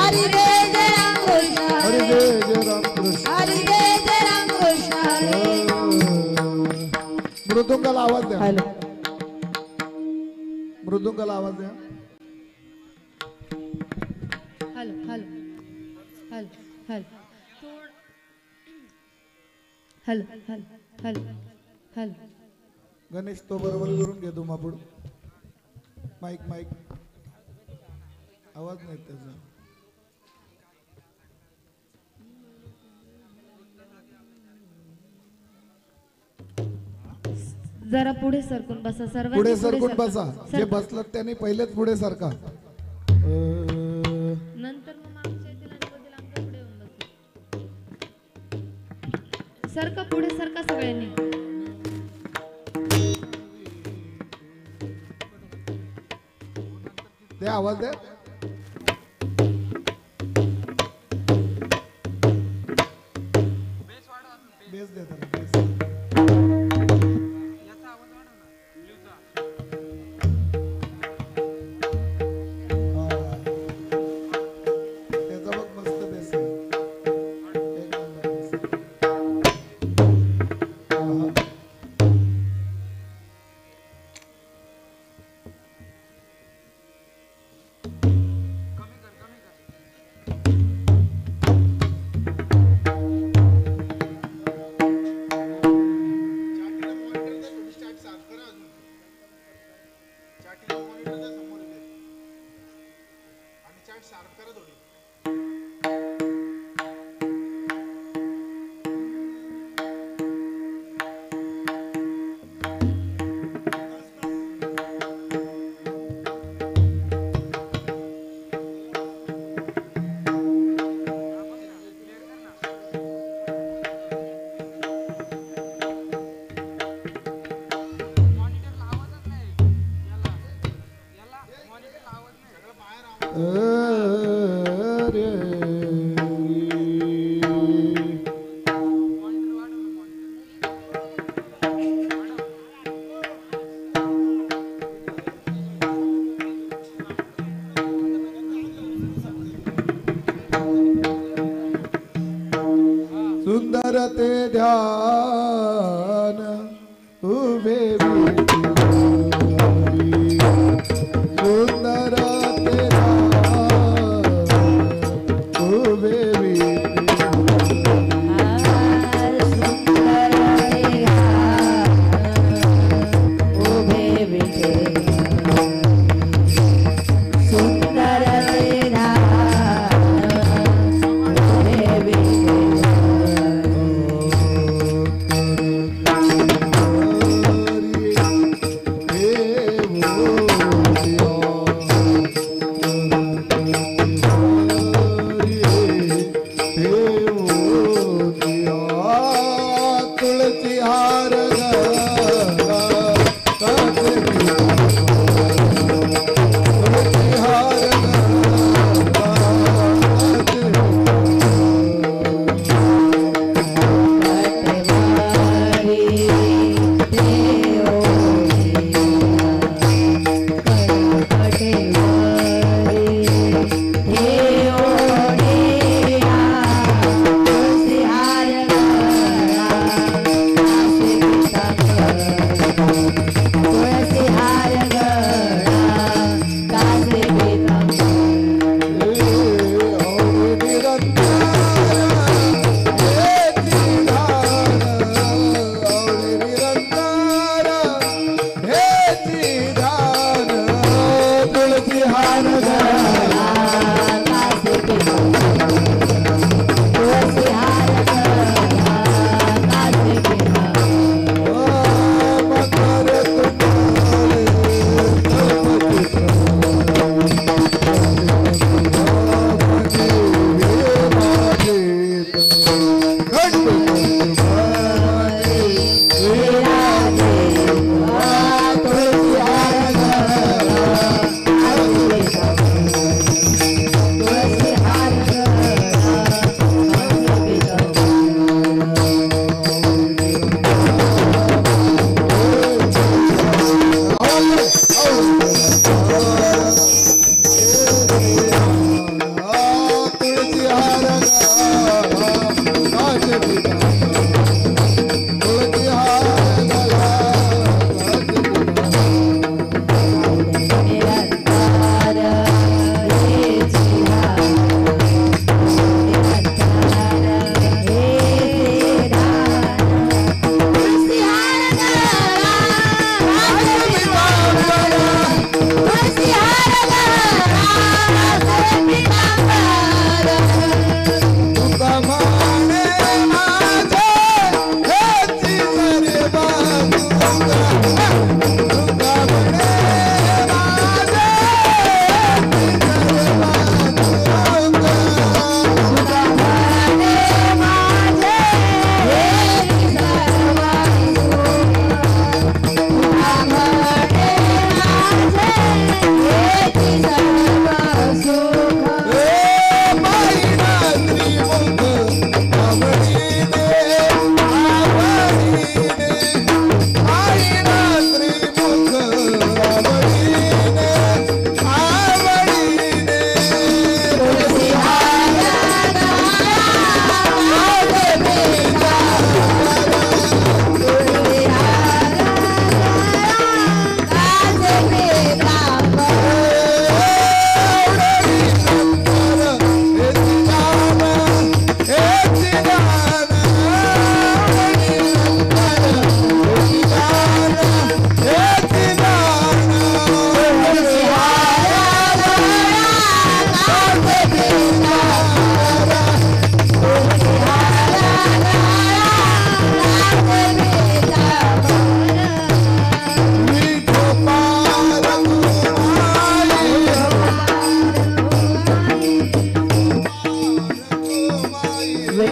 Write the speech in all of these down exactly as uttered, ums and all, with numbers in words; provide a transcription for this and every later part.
हरी जय जय राम कृष्ण हरी जय जय राम कृष्ण हरी जय जय राम कृष्ण मृदुंगाला आवाज द्या हॅलो मृदुंगाला आवाज द्या hello hello hello hello hello hello hello hello Ganesh तो बरोबर करून घे धुमापूड माईक माईक आवाज नाही त्याचा जरा पुढे सरकून बसा सर्व पुढे सरकून बसा जे बसलात त्यांनी पहिलेच पुढे सरका नंतर मग मागच्या येतील आणि कधी आमच्या पुढे येऊन बसतील सरका पुढे सरका सगळ्यांनी ते आवाज द्या बेस दे त्याला बेस सुंदर ते ध्यान उभे सुंदर ते ध्यान उभे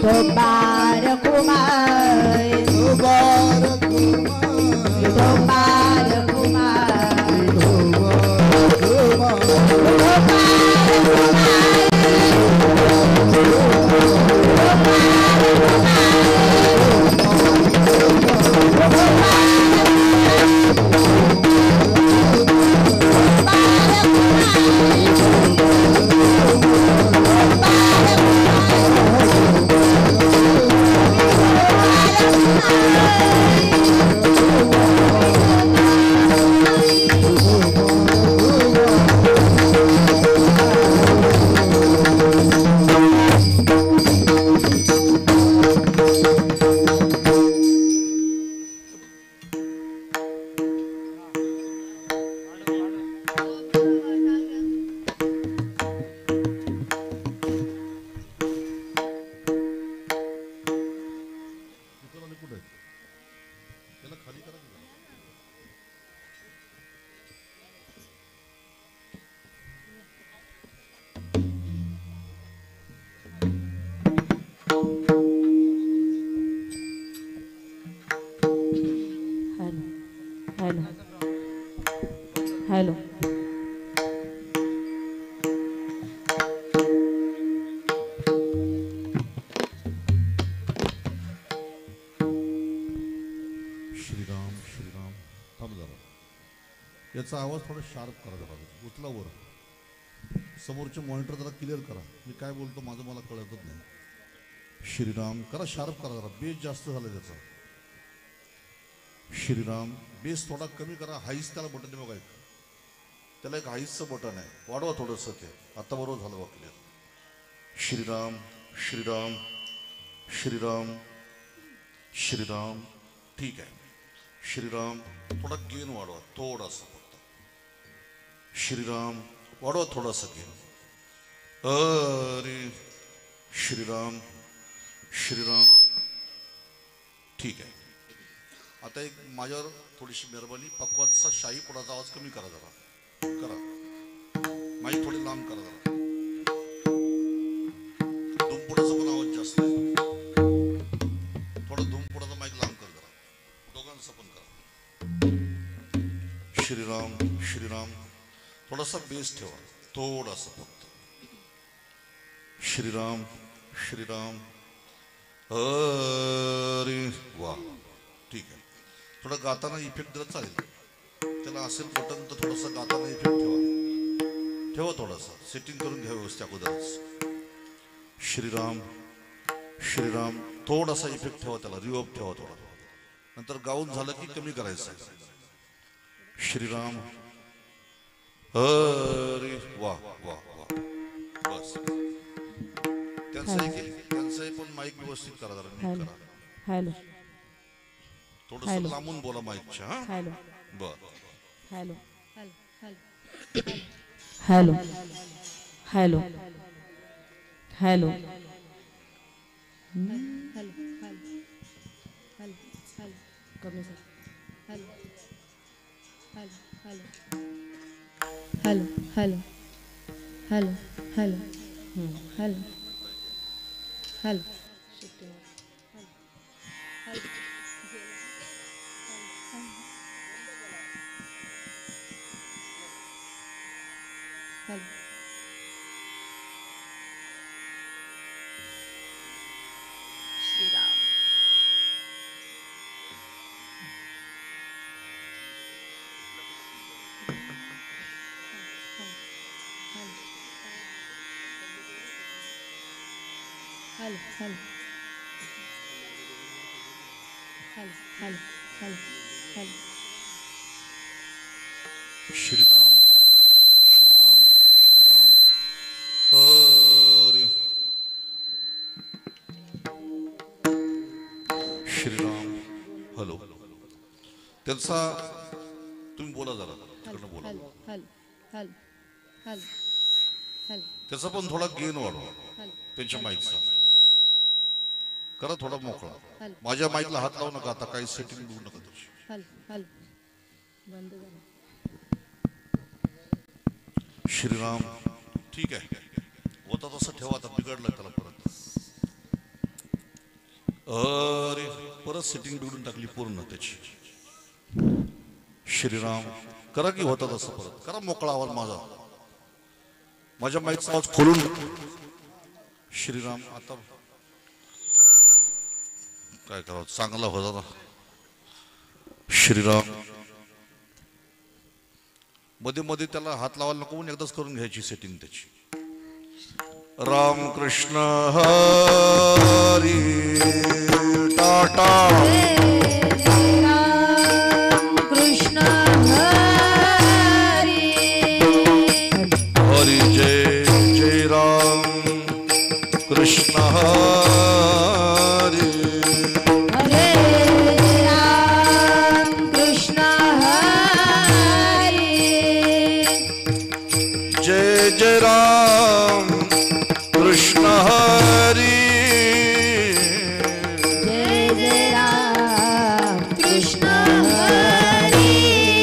विठोबार कुमार विठोबार कुमार विठोबार कुमार विठोबार हॅलो हॅलो श्रीराम श्रीराम थांब जरा याचा आवाज थोडा शार्प करा जरा उचला वर समोरचे मॉनिटर जरा क्लिअर करा मी काय बोलतो माझं मला कळतच नाही श्रीराम करा शार्प करा जरा बेस जास्त झाला त्याचा श्रीराम बेस थोडा कमी करा हाईस त्याला बटन बघा एक त्याला एक हाईसचं बटन आहे वाढवा थोडंसं ते आता बरोबर झालं बघ क्लिअर श्रीराम श्रीराम श्रीराम श्रीराम ठीक आहे श्रीराम थोडा गेन वाढवा थोडासा फक्त श्रीराम वाढवा थोडासा गेन अरे श्रीराम श्रीराम ठीक आहे आता एक माझ्यावर थोडीशी मेहरबानी पक्वाचा शाही पोडाचा आवाज कमी करा जरा करा माईक थोडी लांब करा जरा धुमपुडाचा पण आवाज जास्त आहे थोडा धुमपुडाचा माईक लांब कर जरा दोघांचा पण करा श्रीराम श्रीराम थोडासा बेस ठेवा थोडासा फक्त श्रीराम श्रीराम अरे वा ठीक आहे थोडा गाताना इफेक्ट दिला चालेल त्याला असेल बटन तर थोडासा गाताना इफेक्ट ठेवा ठेवा थोडासा सेटिंग करून घ्या व्यवस्थित अगोदरच श्रीराम श्रीराम थोडासा इफेक्ट ठेवा त्याला रिवर्ब ठेवा थोडा नंतर गाऊन झालं की कमी करायचं श्रीराम अरे वा वा वा बस त्यांचंही त्यांचंही पण माईक व्यवस्थित करा जरा नीट हॅलो करा हॅलो थोडंसं लांबून बोला माईकच्या हा हॅलो बर hello hello hello hello hello hello hello hello hello hello कमी sir hello hello hello hello hello hello hello hello hello Shriram hello hello hello hello hello hello Shriram Shriram Shriram हरे श्रीराम हॅलो त्यांचा तुम्ही बोला जरा तिकडनं बोला hello hello hello hello hello त्याचा पण थोडा गेन वाढवा हॅलो त्यांच्या माईकचा करा थोडा मोकळा हॅलो माझ्या माईकला हात लावू नका आता काही सेटिंग देऊ नका त्याची हॅलो हॅलो बंद झालं श्रीराम ठीक आहे होता तसं ठेवा आता बिघडलं त्याला परत अरे परत सेटिंग बिघडून टाकली पूर्ण त्याची. श्रीराम करा की होता तसं परत करा. मोकळा आवाज माझा, माझ्या माईकचा आवाज खोलून. श्रीराम आता काय करावं, चांगला होता. श्रीराम मध्ये मध्ये त्याला हात लावायला नको म्हणून एकदाच करून घ्यायची सेटिंग त्याची. राम कृष्ण हरी टाटा. कृष्ण हरी हरी जय जय राम कृष्ण हरी. हरे राम कृष्ण हरी जय जय राम कृष्ण हरी. जय जय राम कृष्ण हरी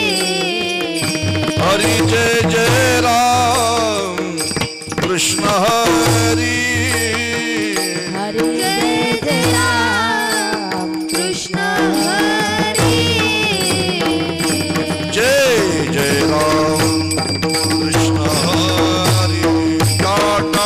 हरी जय जय राम कृष्ण हरी. हरे जय जय राम कृष्ण हरी जय जय राम कृष्ण हरी टाटा.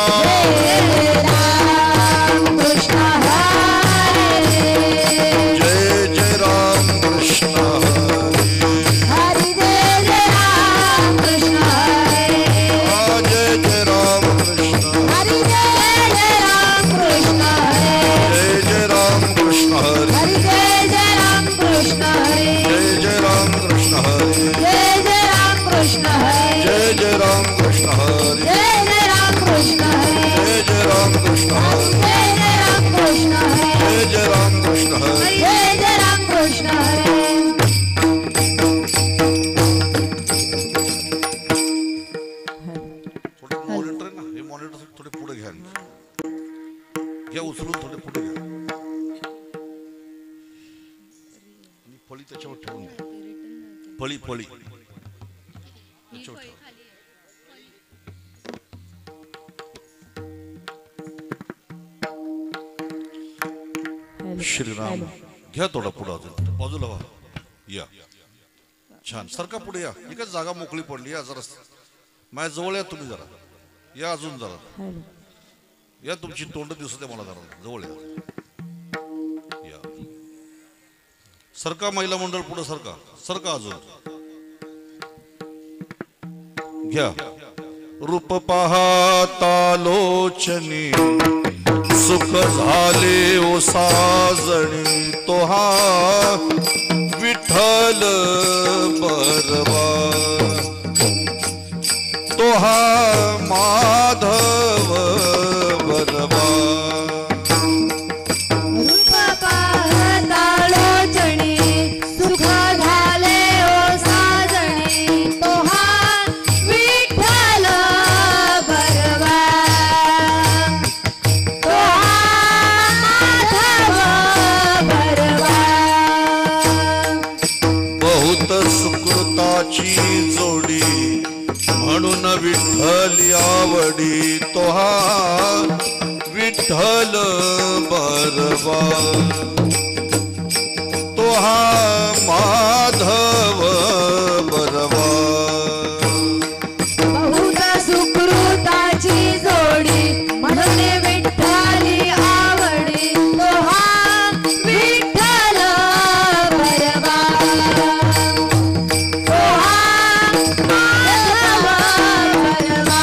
राम कृष्ण हरे जय जय राम कृष्ण हरी. हरि जय जय राम कृष्ण हरे आ जय जय राम कृष्ण. हरि जय जय राम कृष्ण हरे जय जय राम कृष्ण हरी. हरि जय जय राम कृष्ण हरे जय जय राम कृष्ण हरी. जय जय राम कृष्ण हरे जय जय राम कृष्ण हरी. जय जय राम कृष्ण हरे जय जय राम कृष्ण हरी. जय जय राम कृष्ण हरे जय जय राम कृष्ण हरी. जय जय राम कृष्ण हरे थोडे मॉनिटर आहे ना, हे मॉनिटर थोडे पुढे घ्या. घ्या उचलून थोडे पुढे घ्या आणि फळी त्याच्यावर ठेवून द्या. फळी फळी त्याच्यावर ठेवा. श्रीराम घ्या थोडा पुढे अजून बाजूला व्हा. या छान सरका पुढे या. एकच जागा मोकळी पडली. या जरा माझ्या जवळ या तुम्ही जरा. या अजून जरा हॅलो या. तुमची तोंड दिसत आहे मला जरा जवळ या. या सरका महिला मंडळ पुढे सरका. सरका अजून घ्या. रूप पाहता लोचनी सुख झाले ओ साजणी तो हा विठ्ठल बरवा. तो हा माधव बरवा. रूप पाहता लोचणी सुख झाले ओ साजणी तो हा विठ्ठल बरवा. तो हा माधव बरवा. बहुत सुकृताची जोडी म्हणून विठ्ठल आवडी तो हा विठ्ठल बरवा. तो हा माधव बरवा. बहुत सुकृताची जोडी म्हणून विठ्ठली आवडी तो हा विठ्ठल बरवा. तो हा माधव बरवा.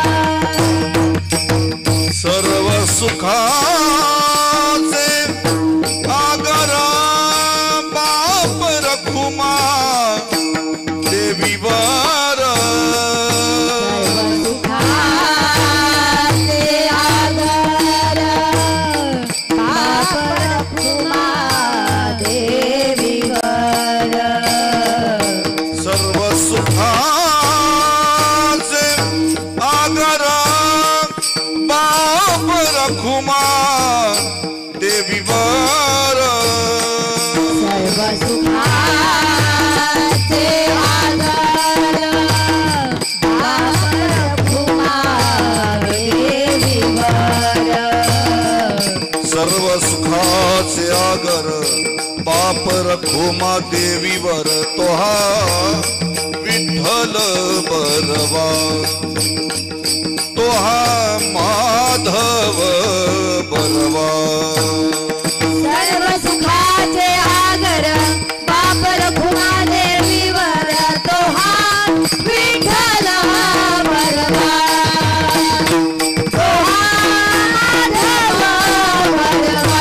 सर्व सुखाचे आगर बाप रखुमा देवीवर. सुखाचे आगर बाप रखुमा देवीवर. सर्व सुखाचे आगर बाप रखुमा देवीवर. सर्व सुखाचे आगर बाप रखुमा देवीवर. सर्व सुखाचे रखुमा देवीवर तोहा विठ्ठल बरवा तोहा माधव बरवा सर्व सुखाचे आगर बाप रखुमा देवीवर तोहा विठ्ठल बरवा तोहा माधव बरवा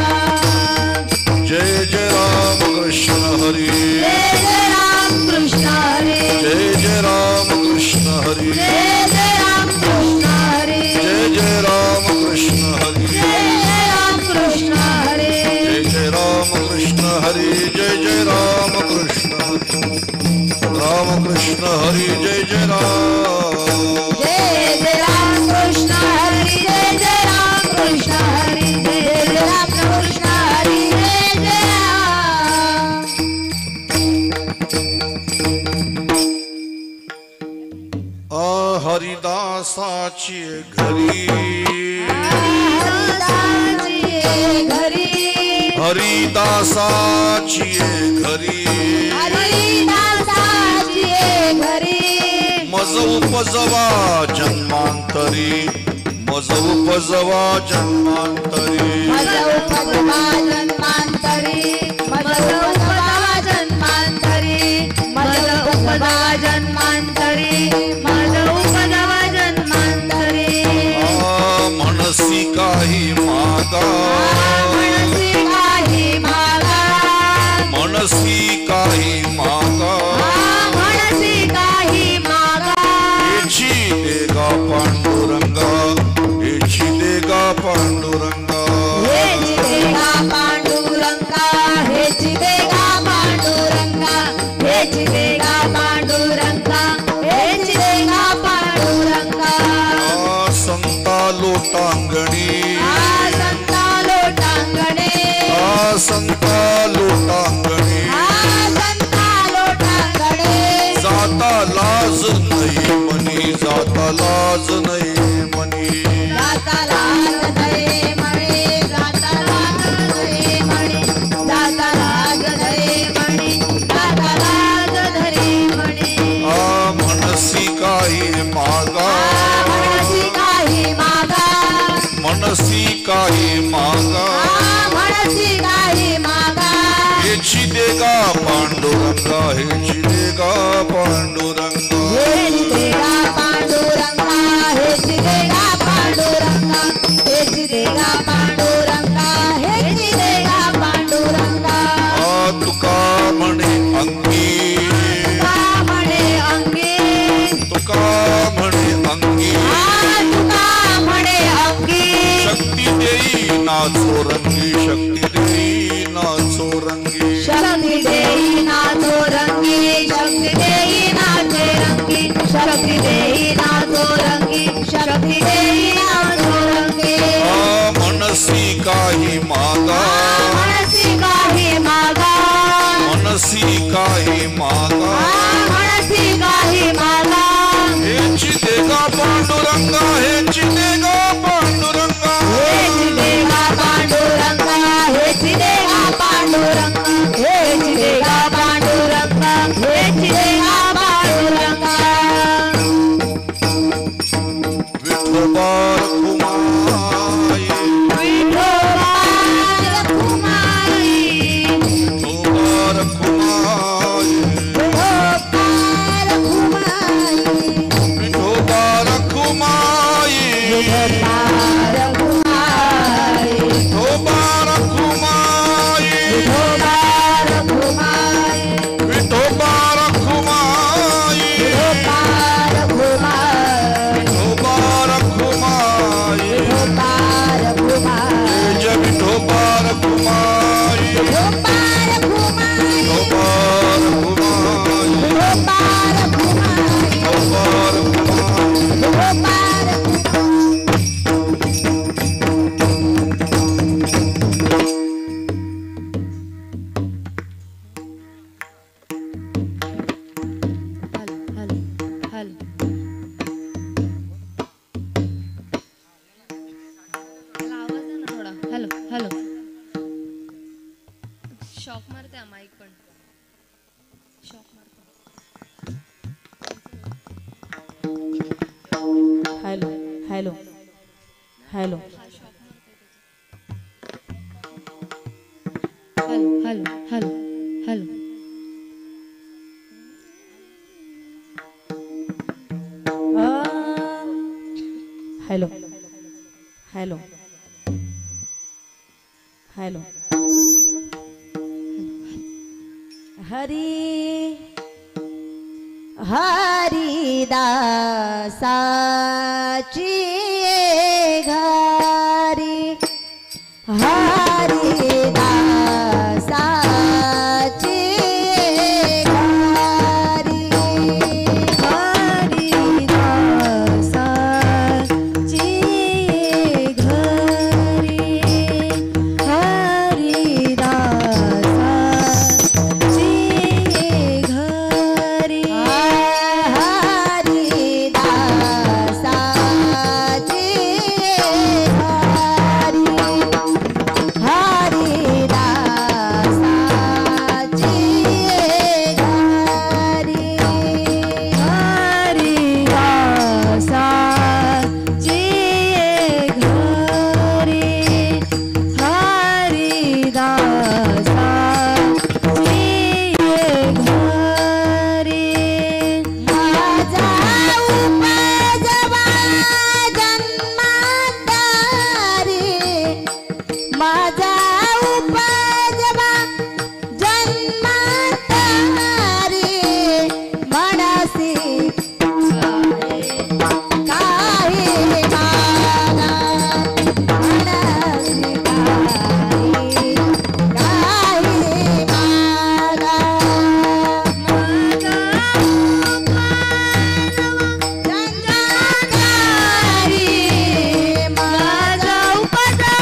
जय जय राम कृष्ण हरी जय जय राम कृष्ण हरी जय जय राम कृष्ण हरी जय जय राम कृष्ण हरी जय जय राम कृष्ण हरी जय जय राम कृष्ण हरी जय जय राम कृष्ण हरी जय जय राम कृष्ण हरी राम कृष्ण हरी जय जय राम जय जय राम कृष्ण हरी जय जय राम कृष्ण हरी जय जय राम कृष्ण हरी जय जय राम आ हरिदासाची घरी हरिदासाची घरी हरिदासाची घरी हरिदासाची घरी मज उपजवा जन्मांतरी मज उपजवा जन्मांतरी मज उपजवा जन्मांतरी मज उपजवा जन्मांतरी मज उपजवा जन्मांतरी मज उपजवा जन्मांतरी आ मनसी काही मागा मनसी काही मागा मनसी काही मागा मनसी काही मागा एची देगा पांडुरंगा एची देगा पांडुरंगा हे चिदेगा पांडुरंगा हे चिदेगा पांडुरंगा हे चिदेगा पांडुरंगा हे चिदेगा पांडुरंगा आ संता लोटांगणी आ संता लोटांगणे आ संता लोटांगणी आ संता लोटांगणे जाता लाज नाही मनी जाता लाज नाही मनी जाता लाज धरे म्हणे जाता लाज धरे म्हणे जाता लाज धरे म्हणे जाता लाज धरे म्हणे आ मनसी काही मागा म्हणसी काही मागा मनसी काही मागा म्हणसी काही मागा हेची देगा पांडुरंगा हेची देगा पांडुरंगा हे चिदेगा पांडुरंगा हे चिदेगा पांडुरंगा हे चिदेगा पांडुरंगा हे चिदेगा पांडुरंगा आ तुका म्हणे अंगी तुका म्हणे अंगी तुका म्हणे अंगी आ तुका म्हणे अंगी शक्ती देई नाचो रंगी शक्ती देई नाचो रंगी शक्ती देई नाचो रंगी शक्ती देई नाचे रंगी शक्ती देई नाचो रंगी शक्ती देई नाचो रंगी आ मनसी काही मागा म्हणसी काही मागा मनसी काही मागा म्हणसी काही मागा हेची देगा पांडुरंगा हेची देगा पांडुरंगा हे चिदेगा पांडुरंगा हे चिदेगा पांडुरंगा हे चिदेगा पांडुरंगा हे चिदेगा पांडुरंगा विठोबार कुमाई विठोबा रखुमाई विठोबार कुमाई विठोबा रखुमाई विठोबार कुमाई विठोबा रखुमाई विठोबार कुमाई विठोबा रखुमाई विठोबार कुमाई विठोबा रखुमाई विठोबार कुमाई विठोबा रखुमाई जय विठोबार कुमाई विठोबा रखुमाई विठोबार कुमाई विठोबा रखुमाई विठोबार कुमाई विठोबा शॉक मारते हा माईक पण शॉक मारतो. हॅलो हॅलो हॅलो हा शॉक मारते hello hello hello hello hello hello hello Hari हरिदासाची घरी हरिदासाची घरी हरिदासाची घरी हरिदासाची घरी माझा उपजवा जन्मांतरी मनसी काही मागा मनसी काही काही मागा जन्मांतरी माझा उपजवा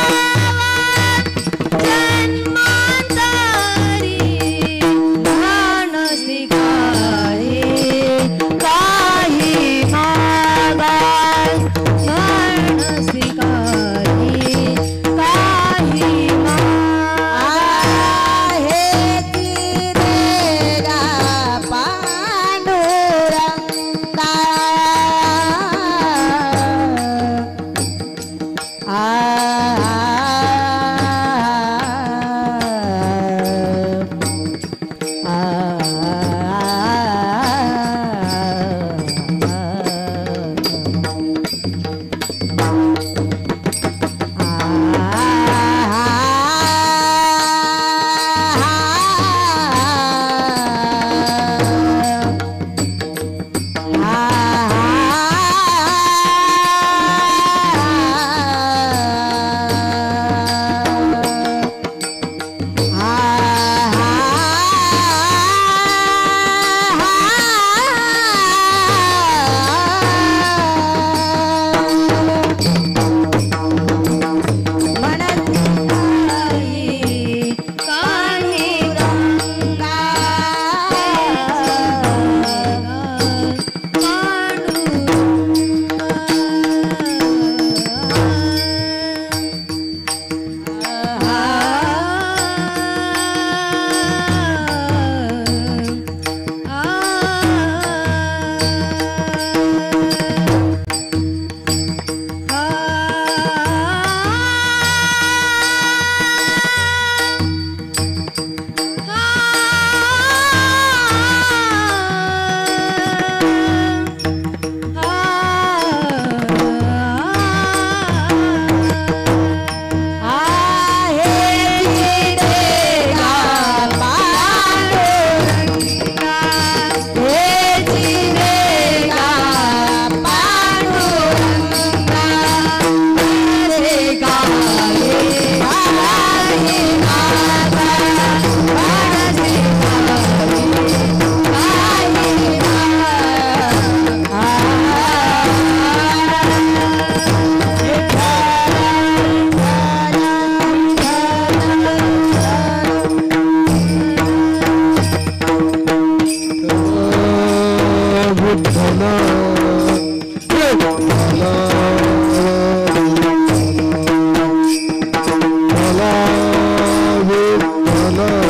Hello.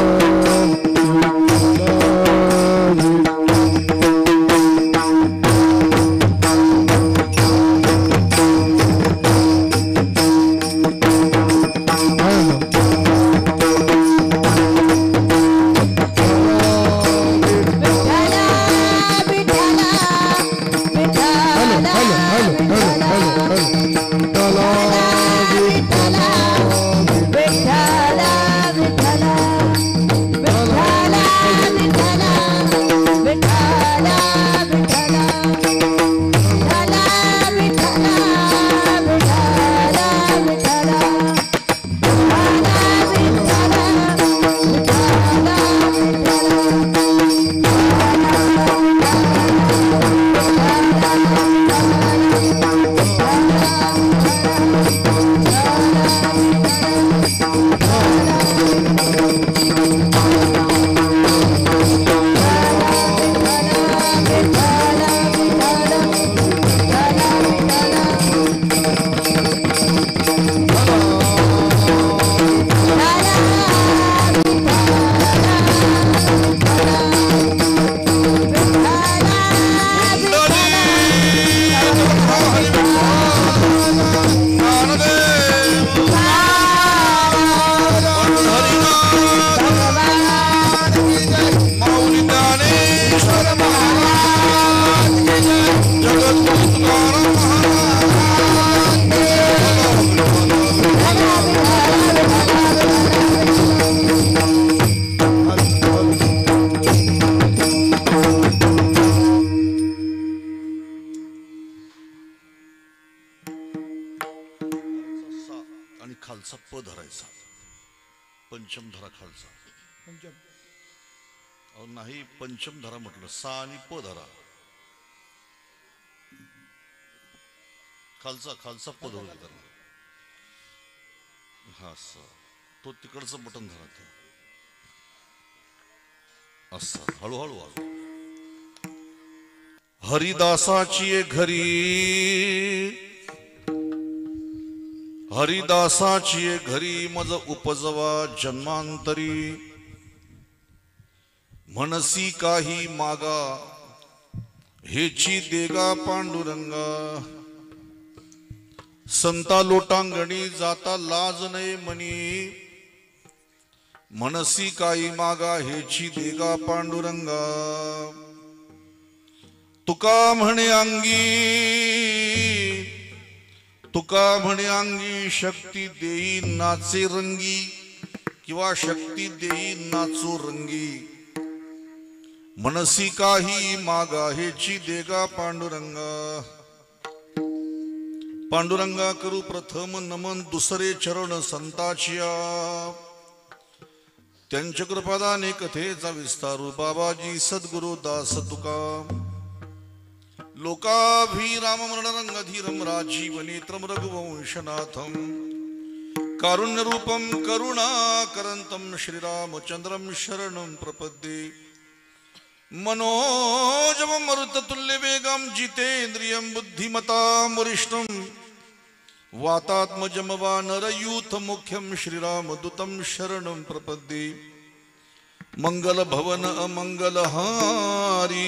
आणि खालचा प धरायचा, पंचम धरा खालचा. पंचम. अहो नाही, पंचम धरा म्हटलं, सा आणि प धरा, खालचा खालचा प धरू देताना. हा असं तो तिकडचं बटन धरा ते असं हळूहळू वाजव. हरिदासाची घरी, हरिदासाची घरी मज उपजवा जन्मांतरी. मनसी काही मागा हेची देगा पांडुरंगा. संता लोटांगणी जाता लाज नाही मनी. मनसी काही मागा हेची देगा पांडुरंगा. तुका म्हणे अंगी, तुका म्हणे अंगी शक्ती देई नाचे रंगी, किंवा शक्ती देई नाचो रंगी. मनसी काही मागा हेची देगा पांडुरंगा. पांडुरंगा करू प्रथम नमन दुसरे चरण संताचिया. त्यांच्या कृपादाने कथेचा विस्तारू बाबाजी सद्गुरु दास तुका. लोकाभिराम मरणरंगधीरम राजीव नेत्रम रघुवंशनाथम. कारुण्य रूपम करुणाकरंतम श्रीरामचंद्रम शरणं प्रपद्ये. मनोजवं मरुततुल्य वेगं जितेन्द्रियं बुद्धिमतां वरिष्ठं. वातात्मजं वानरयूथ मुख्यं श्रीरामदूतं शरणं प्रपद्ये. मंगल भवन अमंगलहारी.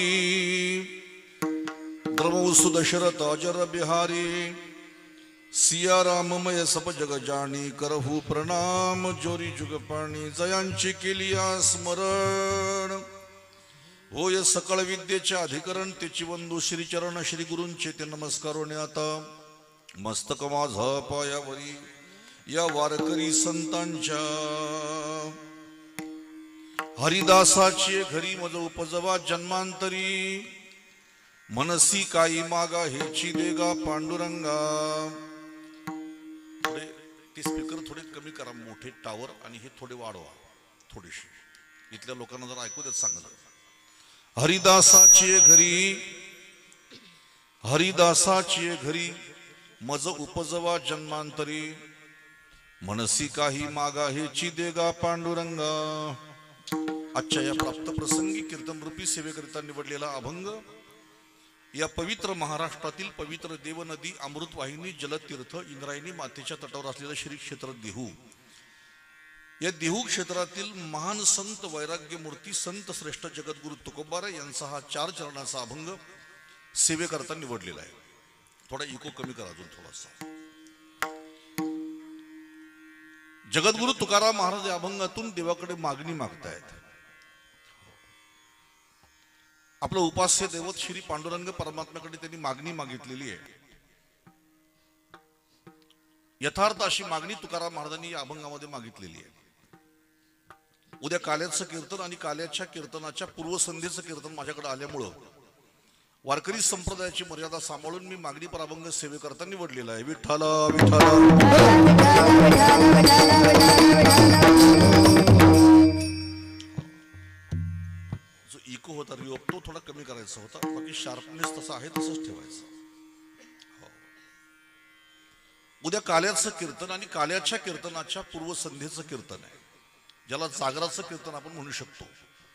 द्रवौ सुदशरथ अजर बिहारी. सिया राममय सप जग जाणी. करहु प्रणाम जोरी जुग पाणी. जयांची केलिया स्मरण. होय सकळ विद्येचे अधिकरण. त्याची वंदू श्रीचरण श्री गुरूंचे ते नमस्कारोने आता. मस्तक माझा पायावरी या वारकरी संतांच्या. हरिदासाची घरी मज उपजवा जन्मांतरी. मनसी काही मागा हेची देगा पांडुरंगा. थोडे ते स्पीकर थोडे कमी करा, मोठे टावर, आणि हे थोडे वाढवा थोडेसे, इथल्या लोकांना जर ऐकू देत सांगा. हरिदासाची घरी, हरिदासाची घरी मज उपजवा जन्मांतरी. मनसी काही मागा हेची देगा पांडुरंगा. आजच्या या प्राप्त प्रसंगी कीर्तन रूपी सेवेकरिता निवडलेला अभंग या पवित्र महाराष्ट्रातील पवित्र देवनदी अमृतवाहिनी जलतीर्थ इंद्रायणी मातेच्या तटावर असलेलं श्री क्षेत्र देहू. या देहू क्षेत्रातील महान संत वैराग्य मूर्ती संत श्रेष्ठ जगद्गुरु तुकोबाराय यांचा हा चार चरणाचा अभंग सेवेकरता निवडलेला आहे. थोडा इको कमी करा अजून थोडासा. जगद्गुरु तुकाराम महाराज या अभंगातून देवाकडे मागणी मागतायत. आपलं उपास्य दैवत श्री पांडुरंग परमात्म्याकडे त्यांनी मागणी मागितलेली आहे. यथार्थ अशी मागणी तुकाराम महाराजांनी या अभंगामध्ये मागितलेली आहे. उद्या काल्याचं कीर्तन आणि काल्याच्या कीर्तनाच्या पूर्वसंध्येचं कीर्तन माझ्याकडे आल्यामुळं वारकरी संप्रदायाची मर्यादा सांभाळून मी मागणी पर अभंग सेवेकरता निवडलेला आहे. विठ्ठला विठ्ठला. जो इको होता रिओप तो थोडा कमी करायचा होता, बाकी शार्पनेस तसा आहे तसंच ठेवायचं. उद्या काल्याचं कीर्तन आणि काल्याच्या कीर्तनाच्या पूर्वसंध्येचं कीर्तन आहे, ज्याला जागराचं कीर्तन आपण म्हणू शकतो.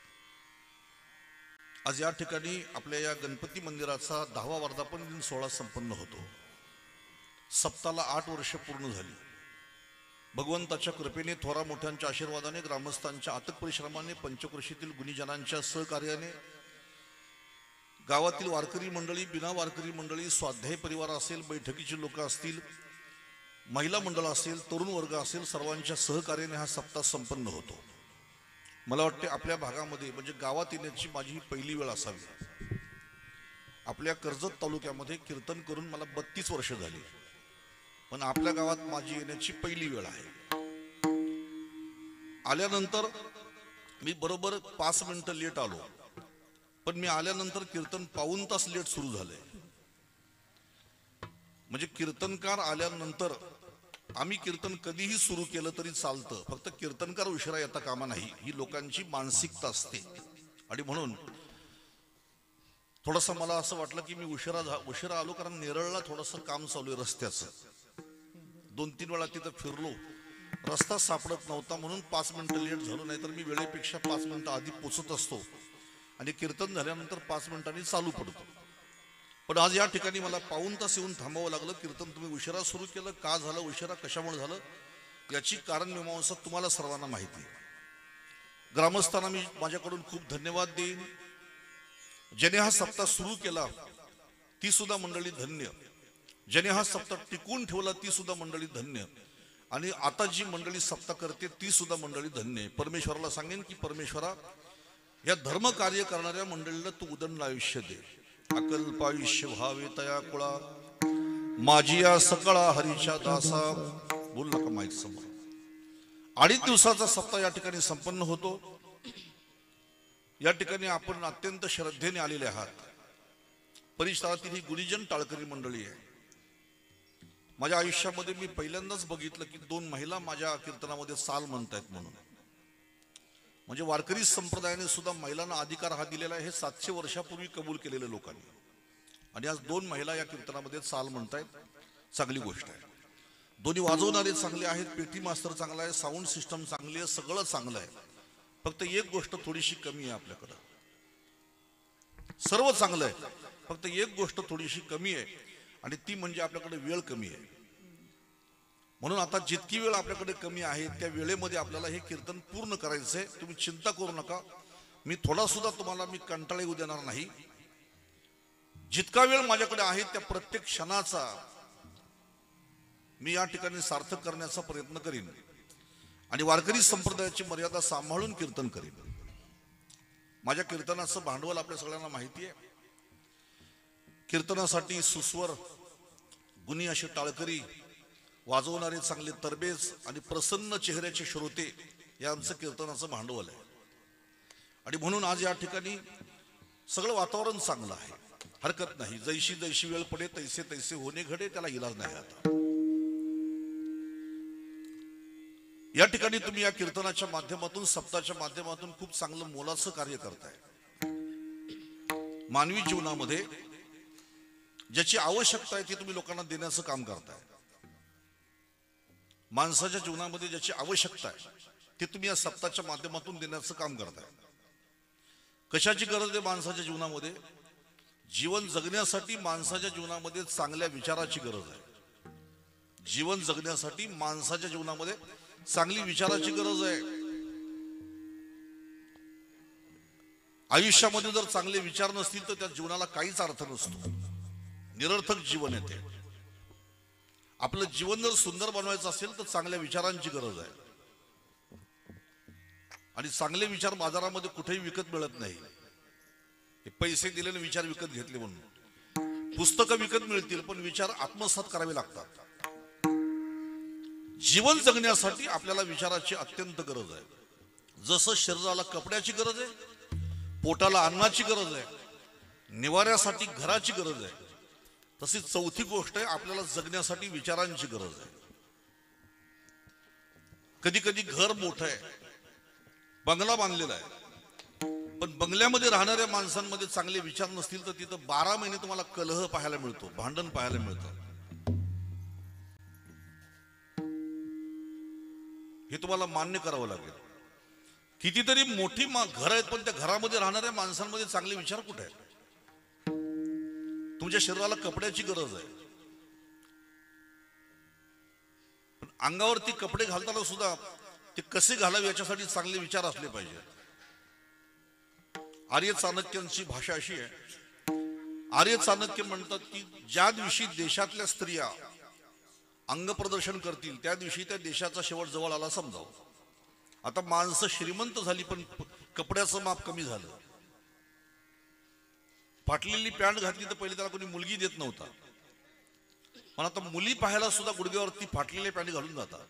आज या ठिकाणी आपल्या या गणपती मंदिराचा दहावा वर्धापन दिन सोहळा संपन्न होतो. सप्ताला आठ वर्ष पूर्ण झाली. भगवंताच्या कृपेने, थोरा मोठ्यांच्या आशीर्वादाने, ग्रामस्थांच्या अथक परिश्रमाने, पंचकृषीतील गुणीजनांच्या सहकार्याने, गावातील वारकरी मंडळी, बिना वारकरी मंडळी, स्वाध्याय परिवार असेल, बैठकीची लोक असतील, महिला मंडळ असेल, तरुण वर्ग असेल, सर्वांच्या सहकार्याने हा सप्ताह संपन्न होतो. मला वाटते आपल्या भागामध्ये म्हणजे गावात येण्याची माझी ही पहिली वेळ असावी. आपल्या कर्जत तालुक्यामध्ये कीर्तन करून मला बत्तीस वर्ष झाली, पण आपल्या गावात माझी येण्याची पहिली वेळ आहे. आल्यानंतर मी बरोबर पाच मिनिटं लेट आलो, पण मी आल्यानंतर कीर्तन पाऊण तास लेट सुरू झालंय. म्हणजे कीर्तनकार आल्यानंतर आम्ही कीर्तन कधीही सुरू केलं तरी चालतं, फक्त कीर्तनकार उशिरा येता कामा नाही, ही लोकांची मानसिकता असते. आणि म्हणून थोडंसं मला असं वाटलं की मी उशिरा उशिरा आलो, कारण नेरळला थोडंसं काम चालू आहे रस्त्याचं. दोन तीन वेळा तिथं फिरलो, रस्ता सापडत नव्हता, म्हणून पाच मिनिटं लेट झालो. नाहीतर मी वेळेपेक्षा पाच मिनिटं आधी पोचत असतो आणि कीर्तन झाल्यानंतर पाच मिनिटांनी चालू पडतो. पण आज या ठिकाणी मला पाऊण तास येऊन थांबावं लागलं. कीर्तन तुम्ही उशिरा सुरू केलं, का झालं उशिरा, कशामुळे झालं, याची कारण मीमांसा तुम्हाला सर्वांना माहिती आहे. ग्रामस्थांना मी माझ्याकडून खूप धन्यवाद देईन. ज्याने हा सप्ताह सुरू केला ती सुद्धा मंडळी धन्य, ज्याने हा सप्ताह टिकून ठेवला ती सुद्धा मंडळी धन्य, आणि आता जी मंडळी सप्ताह करते ती सुद्धा मंडळी धन्य आहे. परमेश्वराला सांगेन की परमेश्वरा, या धर्म कार्य करणाऱ्या मंडळीला तू उदंड आयुष्य दे, अकल्प आयुष्य व्हावे तया कुळा, माझी या सकळा हरीच्या दासा. बोल नका माईक समोर. अडीच दिवसाचा सप्ताह या ठिकाणी संपन्न होतो. या ठिकाणी आपण अत्यंत श्रद्धेने आलेले आहात. परिसरातील ही गुणीजन टाळकरी मंडळी आहे. माझ्या आयुष्यामध्ये मी पहिल्यांदाच बघितलं की दोन महिला माझ्या कीर्तनामध्ये साल म्हणतायत म्हणून. म्हणजे वारकरी संप्रदायाने सुद्धा महिलांना अधिकार हा दिलेला आहे, हे सातशे वर्षापूर्वी कबूल केलेल्या लोकांनी. आणि आज दोन महिला या कीर्तनामध्ये साल म्हणतायत, चांगली गोष्ट आहे. दोन्ही वाजवणारे चांगले आहेत, पेटी मास्तर चांगला आहे, साऊंड सिस्टम चांगली आहे, सगळं चांगलं आहे. फक्त एक गोष्ट थोडीशी कमी आहे आपल्याकडं. सर्व चांगलं आहे, फक्त एक गोष्ट थोडीशी कमी आहे, आणि ती म्हणजे आपल्याकडे वेळ कमी आहे. म्हणून आता जितकी वेळ आपल्याकडे कमी आहे त्या वेळेमध्ये आपल्याला हे कीर्तन पूर्ण करायचंय. तुम्ही चिंता करू नका, मी थोडा सुद्धा तुम्हाला मी कंटाळा येऊ देणार नाही. जितका वेळ माझ्याकडे आहे त्या प्रत्येक क्षणाचा मी या ठिकाणी सार्थक करण्याचा प्रयत्न करीन, आणि वारकरी संप्रदायाची मर्यादा सांभाळून कीर्तन करीन. माझ्या कीर्तनाचं भांडवल आपल्या सगळ्यांना माहिती आहे. कीर्तनासाठी सुस्वर गुणी असे टाळकरी, वाजवणारे चांगले तरबेज आणि प्रसन्न चेहऱ्याचे श्रोते, हे आमचं कीर्तनाचं भांडवल आहे. आणि म्हणून आज या ठिकाणी सगळं वातावरण चांगलं आहे, हरकत नाही. जैशी जैशी वेळ पडे तैसे तैसे होणे घडे, त्याला इलाज नाही. आता या ठिकाणी तुम्ही या कीर्तनाच्या माध्यमातून, सप्ताहाच्या माध्यमातून खूप चांगलं मोलाचं कार्य करताय. मानवी जीवनामध्ये ज्याची आवश्यकता आहे ती तुम्ही लोकांना देण्याचं काम करताय. माणसाच्या जीवनामध्ये ज्याची आवश्यकता आहे ते तुम्ही या सप्ताहाच्या माध्यमातून देण्याचं काम करताय. कशाची गरज आहे माणसाच्या जीवनामध्ये? जीवन जगण्यासाठी माणसाच्या जीवनामध्ये चांगल्या विचाराची गरज आहे. जीवन जगण्यासाठी माणसाच्या जीवनामध्ये चांगली विचाराची गरज आहे. आयुष्यामध्ये जर चांगले विचार नसतील तर त्या जीवनाला काहीच अर्थ नसतो, निरर्थक जीवन येते. आपलं जीवन जर सुंदर बनवायचं असेल तर चांगल्या विचारांची गरज आहे. आणि चांगले विचार बाजारामध्ये कुठेही विकत मिळत नाही. हे पैसे दिलेले विचार विकत घेतले म्हणून. पुस्तकं विकत मिळतील पण विचार आत्मसात करावे लागतात. जीवन जगण्यासाठी आपल्याला विचाराची अत्यंत गरज आहे. जसं शरीराला कपड्याची गरज आहे, पोटाला अन्नाची गरज आहे, निवाऱ्यासाठी घराची गरज आहे, तशी चौथी गोष्ट आहे आपल्याला जगण्यासाठी विचारांची गरज आहे. कधी कधी घर मोठं आहे, बंगला बांधलेला आहे, पण बंगल्यामध्ये राहणाऱ्या माणसांमध्ये चांगले विचार नसतील तर तिथं बारा महिने तुम्हाला कलह पाहायला मिळतो, भांडण पाहायला मिळतं. हे तुम्हाला मान्य करावं लागेल. कितीतरी मोठी घर आहेत पण त्या घरामध्ये राहणाऱ्या माणसांमध्ये चांगले विचार कुठे आहेत? तुमच्या शरीराला कपड्याची गरज आहे, पण अंगावरती कपडे घालताना सुद्धा ते कसे घालावे याच्यासाठी चांगले विचार असले पाहिजे. आर्य चाणक्यांची भाषा अशी आहे. आर्य चाणक्य म्हणतात की ज्या दिवशी देशातल्या स्त्रिया अंग प्रदर्शन करतील त्या दिवशी त्या देशाचा शेवट जवळ आला समजावं. आता माणसं श्रीमंत झाली पण कपड्याचं माप कमी झालं. फाटलेली पॅन्ट घातली तर पहिले त्याला कोणी मुलगी देत नव्हता, पण आता मुली पाहायला सुद्धा गुडघ्यावरती फाटलेले पॅन्ट घालून जातात.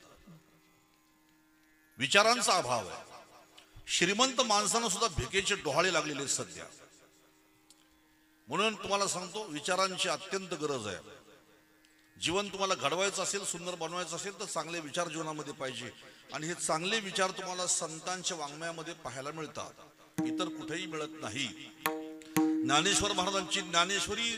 विचारांचा अभाव आहे. श्रीमंत माणसांना सुद्धा भिकेचे डोहाळे लागलेले सध्या. म्हणून तुम्हाला सांगतो विचारांची अत्यंत गरज आहे. जीवन तुम्हाला घडवायचं असेल, सुंदर बनवायचं असेल तर चांगले विचार जीवनामध्ये पाहिजे. आणि हे चांगले विचार तुम्हाला संतांच्या वाङ्मयामध्ये पाहायला मिळतात, इतर कुठेही मिळत नाही. ज्ञानेश्वर महाराजांची ज्ञानेश्वरी,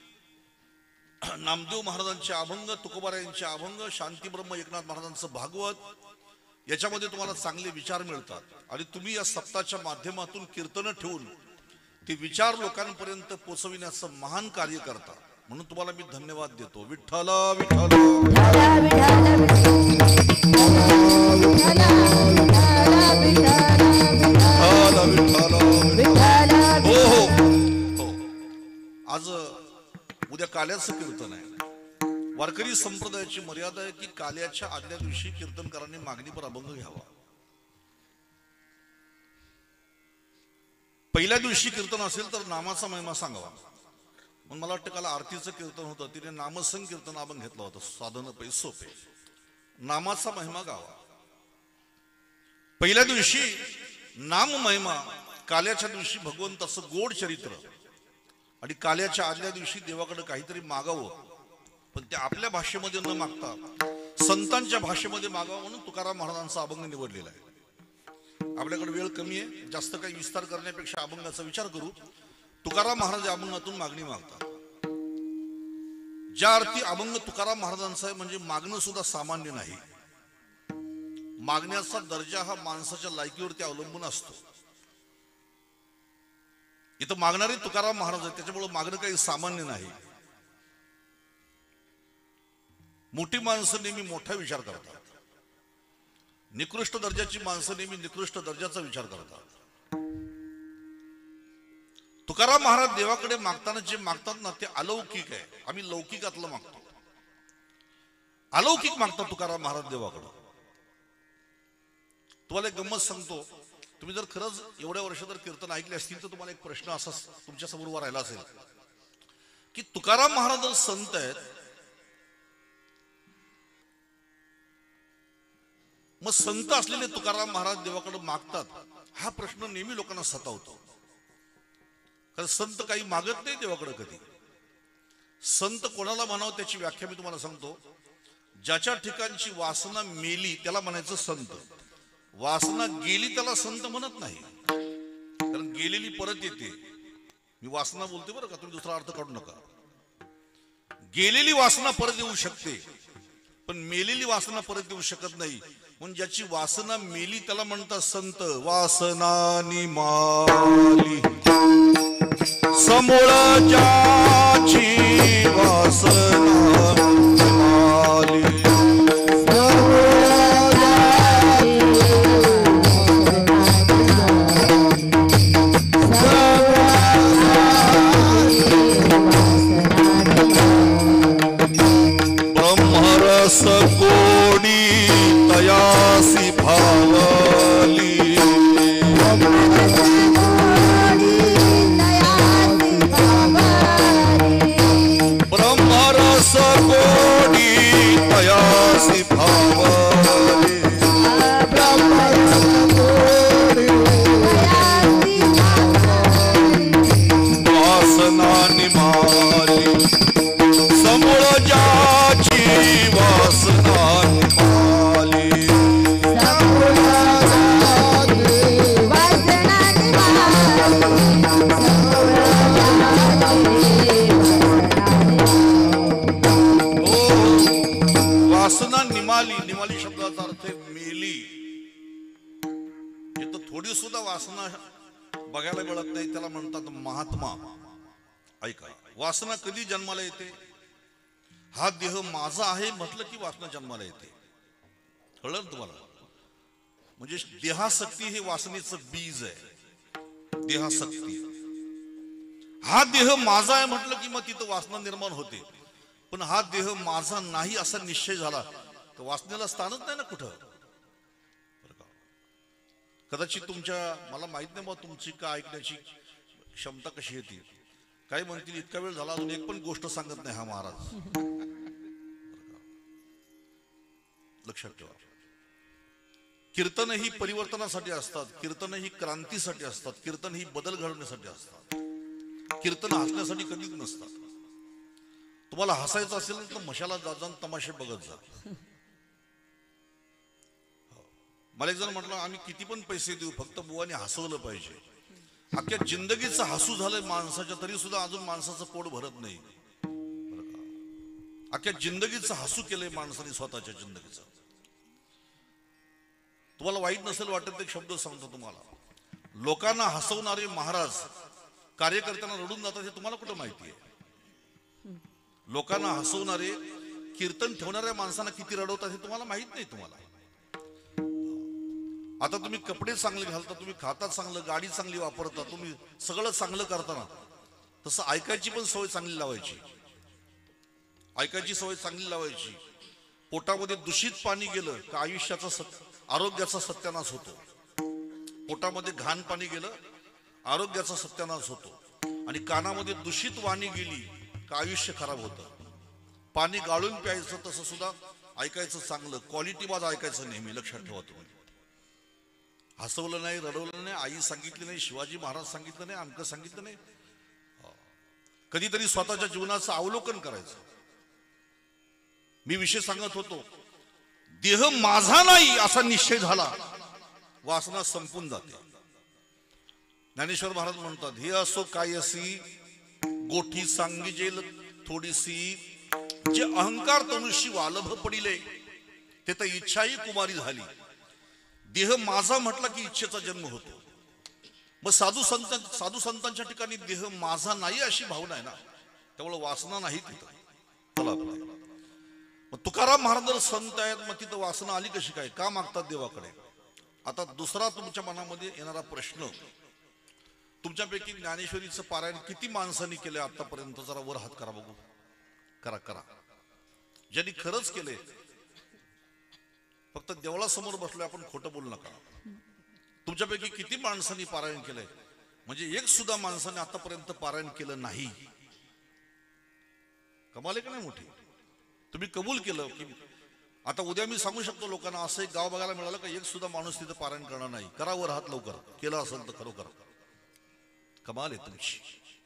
नामदेव महाराजांचे अभंग, तुकोबारायांचे अभंग, शांतीब्रह्म एकनाथ महाराजांचं भागवत, याच्यामध्ये तुम्हाला चांगले विचार मिळतात. आणि तुम्ही या सप्ताहाच्या माध्यमातून कीर्तन ठेवून ते विचार लोकांपर्यंत पोहोचविण्याचं महान कार्य करता. म्हणून तुम्हाला मी धन्यवाद देतो. विठ्ठल विठ्ठल हो हो हो. आज उद्या काल्याचं कीर्तन आहे. वारकरी संप्रदायाची मर्यादा आहे की काल्याच्या आदल्या दिवशी कीर्तनकारांनी मागणीपर अभंग घ्यावा. पहिल्या दिवशी कीर्तन असेल तर नामाचा महिमा सांगावा. मग मला वाटतं काल आरतीचं कीर्तन होतं, तिने नामसंकीर्तन आपण घेतलं होतं. साधन पै सोपे, नामाचा महिमा गावा. पहिल्या दिवशी नाम महिमा, काल्याच्या दिवशी भगवंताचं गोड चरित्र, आणि काल्याच्या आदल्या दिवशी देवाकडे काहीतरी मागावं, पण ते आपल्या भाषेमध्ये न मागता संतांच्या भाषेमध्ये मागावं. म्हणून तुकाराम महाराजांचा अभंग निवडलेला आहे. आपल्याकडे वेळ कमी आहे, जास्त काही विस्तार करण्यापेक्षा अभंगाचा विचार करू. तुकाराम महाराज अभंगातून मागणी मागतात. ज्या अर्थी अभंग तुकाराम महाराजांचा आहे म्हणजे मागणं सुद्धा सामान्य नाही. मागण्याचा दर्जा हा माणसाच्या लायकीवरती अवलंबून असतो. इथं मागणारे तुकाराम महाराज आहेत, त्याच्यामुळे मागणं काही सामान्य नाही. मोठी माणसं नेहमी मोठा विचार करतात, निकृष्ट दर्जाची माणसं नेहमी निकृष्ट दर्जाचा विचार करतात. तुकाराम महाराज देवाकडे मागताना जे मागतात ना ते अलौकिक आहे. आम्ही लौकिकातलं मागतो, अलौकिक मागतात तुकाराम महाराज देवाकडं. तुम्हाला एक गंमत सांगतो. तुम्ही जर खरंच एवढ्या वर्ष जर कीर्तन ऐकले असतील तर तुम्हाला एक प्रश्न असा तुमच्या समोर उभा राहिला असेल की तुकाराम महाराज संत आहेत, मग संत असलेले तुकाराम महाराज देवाकडे मागतात. हा प्रश्न नेहमी लोकांना सतावतो. कारण संत काही मागत नाही देवाकडे कधी. संत कोणाला म्हणावं त्याची व्याख्या मी तुम्हाला सांगतो. ज्याच्या ठिकाणची वासना मेली त्याला म्हणायचं संत. वासना गेली त्याला संत म्हणत नाही, कारण गेलेली परत येते. मी वासना बोलते बरं का, तुम्ही दुसरा अर्थ काढू नका. गेलेली वासना परत येऊ शकते, पण मेलेली वासना परत येऊ शकत नाही. म्हणून ज्याची वासना मेली त्याला म्हणतात संत. वासना निमाली समूळ ज्याची वासना निमाली, ब्रह्मरस कोडी तयासी भावली, ब्रह्मरस कोडी तयासी भावली, वासना निमाली समूळ ज्याची वासना निमाली, वासना निमाली. निमाली शब्दाचा अर्थ मेली. इथं थोडी सुद्धा वासना बघायला मिळत नाही, त्याला म्हणतात महात्मा. ऐका, वासना कधी जन्माला येते? हा देह माझा आहे म्हटलं की वासना जन्माला येते. कळलं तुम्हाला? म्हणजे देहासक्ती हे वासनेचं बीज आहे. देहासक्ती. हा देह माझा आहे म्हटलं की मग तिथं वासना निर्माण होते. पण हा देह माझा नाही असा निश्चय झाला तर वासनेला स्थानच नाही ना कुठं. कदाचित तुमच्या, मला माहित नाही बा तुमची का ऐकण्याची क्षमता कशी येते. काही म्हणतील इतका वेळ झाला अजून एक पण गोष्ट सांगत नाही हा महाराज. लक्षात ठेवा, कीर्तन ही परिवर्तनासाठी असतात, कीर्तन ही क्रांतीसाठी असतात, कीर्तन ही बदल घडवण्यासाठी असतात. कीर्तन हसण्यासाठी कधीच नसतात. तुम्हाला हसायचं असेल तर मशाला जा जाऊन तमाशे बघत जा. मला एक जण म्हटलं आम्ही किती पण पैसे देऊ फक्त बुवाने हसवलं पाहिजे. अख्ख्या जिंदगीचं हसू झालंय माणसाच्या तरी सुद्धा अजून माणसाचं पोट भरत नाही. अख्ख्या जिंदगीचं हसू केलंय माणसाने स्वतःच्या जिंदगीचं. तुम्हाला वाईट नसेल वाटत एक शब्द सांगतो तुम्हाला. लोकांना हसवणारे महाराज कार्यकर्त्यांना रडून जातात हे तुम्हाला कुठं माहिती आहे? लोकांना हसवणारे कीर्तन ठेवणाऱ्या माणसांना किती रडवतात हे तुम्हाला माहित नाही. तुम्हाला आता तुम्ही कपडे चांगले घालता, तुम्ही खाता चांगलं, गाडी चांगली वापरता, तुम्ही सगळं चांगलं करताना तसं ऐकायची पण सवय चांगली लावायची. ऐकायची सवय चांगली लावायची. पोटामध्ये दूषित पाणी गेलं का आयुष्याचा सत्य आरोग्याचा सत्यानाश होतो. पोटामध्ये घाण पाणी गेलं आरोग्याचा सत्यानाश होतो. आणि कानामध्ये दूषित वाणी गेली का आयुष्य खराब होतं. पाणी गाळून प्यायचं तसं सुद्धा ऐकायचं चांगलं, क्वालिटी बाज ऐकायचं नेहमी. लक्षात ठेवा तुम्ही. हसवलं नाही, रडवलं नाही, आई सांगितली नाही, शिवाजी महाराज सांगितलं नाही, आमकं सांगितलं नाही. कधीतरी स्वतःच्या जीवनाचं अवलोकन करायचं. मी विषय सांगत होतो, देह माझा नाही असा निश्चय झाला वासना संपून जाते. ज्ञानेश्वर महाराज म्हणतात, हे असो कायसी गोठी सांगिजेल थोडीशी, जे अहंकार तनुशी वालभ पडिले ते तर इच्छाही कुमारी झाली. देह माझा म्हटला की इच्छेचा जन्म होतो. मग साधू संत साधू संतांच्या ठिकाणी देह माझा नाही अशी भावना आहे ना, त्यामुळे वासना नाही तिथं. चला मग तुकाराम महाराज संत आहेत, मग तिथं वासना आली कशी काय? का मागतात देवाकडे? आता दुसरा तुमच्या मनामध्ये येणारा प्रश्न, तुमच्यापैकी ज्ञानेश्वरीचं पारायण किती माणसांनी केलं आतापर्यंत? जरा वर हात करा बघू. करा करा. ज्यांनी खरंच केले, फक्त देवळासमोर बसलोय आपण खोटं बोलू नका. तुमच्यापैकी किती माणसांनी पारायण केलंय? म्हणजे एक सुद्धा माणसाने आतापर्यंत पारायण केलं नाही. कमाल आहे का नाही मोठी? तुम्ही कबूल केलं की आता उद्या मी सांगू शकतो लोकांना, असं एक गाव बघायला मिळालं का एक सुद्धा माणूस तिथं पारायण करणार नाही. करा वर हात लवकर. केलं असेल तर खरोखर कमाल आहे तुमची.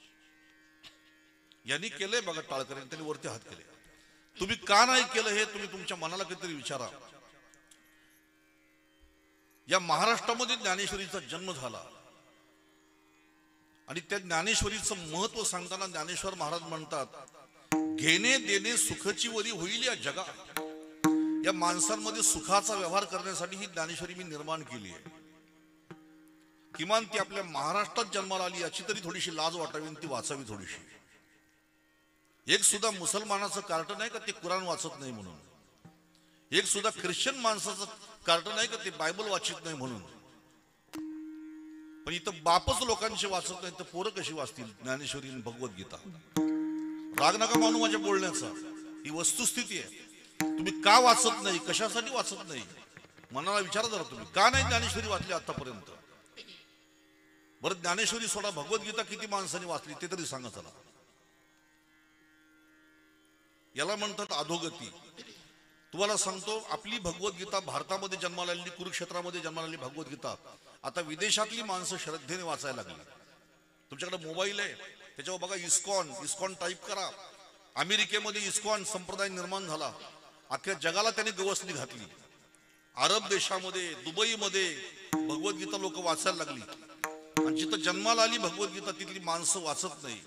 यांनी केलंय बघा टाळकर, त्यांनी वरती हात केले. तुम्ही का नाही केलं हे तुम्ही तुमच्या मनाला काहीतरी विचारा. या महाराष्ट्रामध्ये ज्ञानेश्वरीचा जन्म झाला आणि त्या ज्ञानेश्वरीचं महत्व सांगताना ज्ञानेश्वर महाराज म्हणतात, घेणे देणे सुखची वरी होईल या जगा. या माणसांमध्ये सुखाचा व्यवहार करण्यासाठी ही ज्ञानेश्वरी मी निर्माण केली आहे. किमान ती आपल्या महाराष्ट्रात जन्माला आली याची तरी थोडीशी लाज वाटावी, ती वाचावी थोडीशी. एक सुद्धा मुसलमानाचं कार्ट नाही का ते कुराण वाचत नाही म्हणून. एक सुद्धा ख्रिश्चन माणसाचं कार्ट नाही का ते बायबल वाचित नाही म्हणून. पण इथं बापच लोकांची वाचत नाही तर पोरं कशी वाचतील ज्ञानेश्वरी आणि भगवद्गीता? राग नका मानू माझ्या बोलण्याचा, ही वस्तुस्थिती आहे. तुम्ही का वाचत नाही, कशासाठी वाचत नाही, मनाला विचारा जरा तुम्ही. का नाही ज्ञानेश्वरी वाचली आतापर्यंत? बरं ज्ञानेश्वरी सोडा, भगवद्गीता किती माणसांनी वाचली ते तरी सांगा चला. याला म्हणतात अधोगती. तुम्हाला सांगतो, आपली भगवद्गीता भारतामध्ये जन्माला आलेली, कुरुक्षेत्रामध्ये जन्माला आलेली भगवद्गीता आता विदेशातली माणसं श्रद्धेने वाचायला लागली. तुमच्याकडे मोबाईल आहे, त्याच्यावर बघा इस्कॉन, इस्कॉन टाईप करा. अमेरिकेमध्ये इस्कॉन संप्रदाय निर्माण झाला, अख्ख्या जगाला त्याने गवसणी घातली. अरब देशामध्ये, दुबईमध्ये भगवद्गीता लोक वाचायला लागली. आणि जिथं जन्माला आली भगवद्गीता तिथली माणसं वाचत नाही.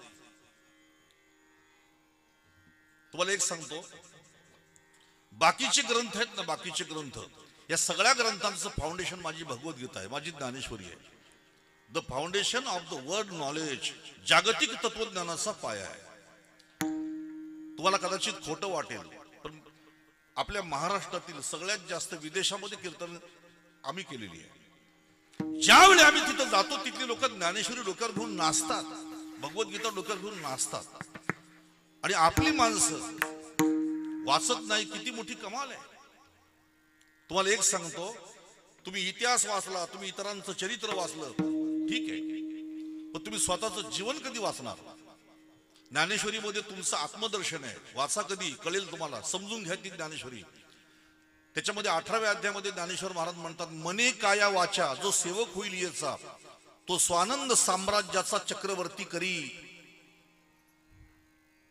तुम्हाला एक सांगतो, बाकीचे ग्रंथ आहेत ना, बाकीचे ग्रंथ, या सगळ्या ग्रंथांचं फाउंडेशन माझी भगवद्गीता आहे, माझी ज्ञानेश्वरी आहे. The foundation of the world knowledge, जागतिक तत्वज्ञानाचा पाया आहे. तुम्हाला कदाचित खोटं वाटेल, पण आपल्या महाराष्ट्रातील सगळ्यात जास्त विदेशामध्ये कीर्तन आम्ही केलेली आहे. ज्यावेळी आम्ही तिथं जातो तिथली लोक ज्ञानेश्वरी डोक्यावर घेऊन नाचतात, भगवद्गीता डोक्यावर घेऊन नाचतात, आणि आपली माणसं वाचत नाही. किती मोठी कमाल आहे. तुम्हाला एक सांगतो, तुम्ही इतिहास वाचला, तुम्ही इतरांचं चरित्र वाचलं, ठीक आहे, पण तुम्ही स्वतःचं जीवन कधी वाचणार? ज्ञानेश्वरीमध्ये तुमचं आत्मदर्शन आहे, वाचा कधी कळेल तुम्हाला, समजून घ्या ती ज्ञानेश्वरी. त्याच्यामध्ये अठराव्या अध्यायामध्ये ज्ञानेश्वर महाराज म्हणतात, मने काया वाचा जो सेवक होईल याचा, तो स्वानंद साम्राज्याचा चक्रवर्ती करी.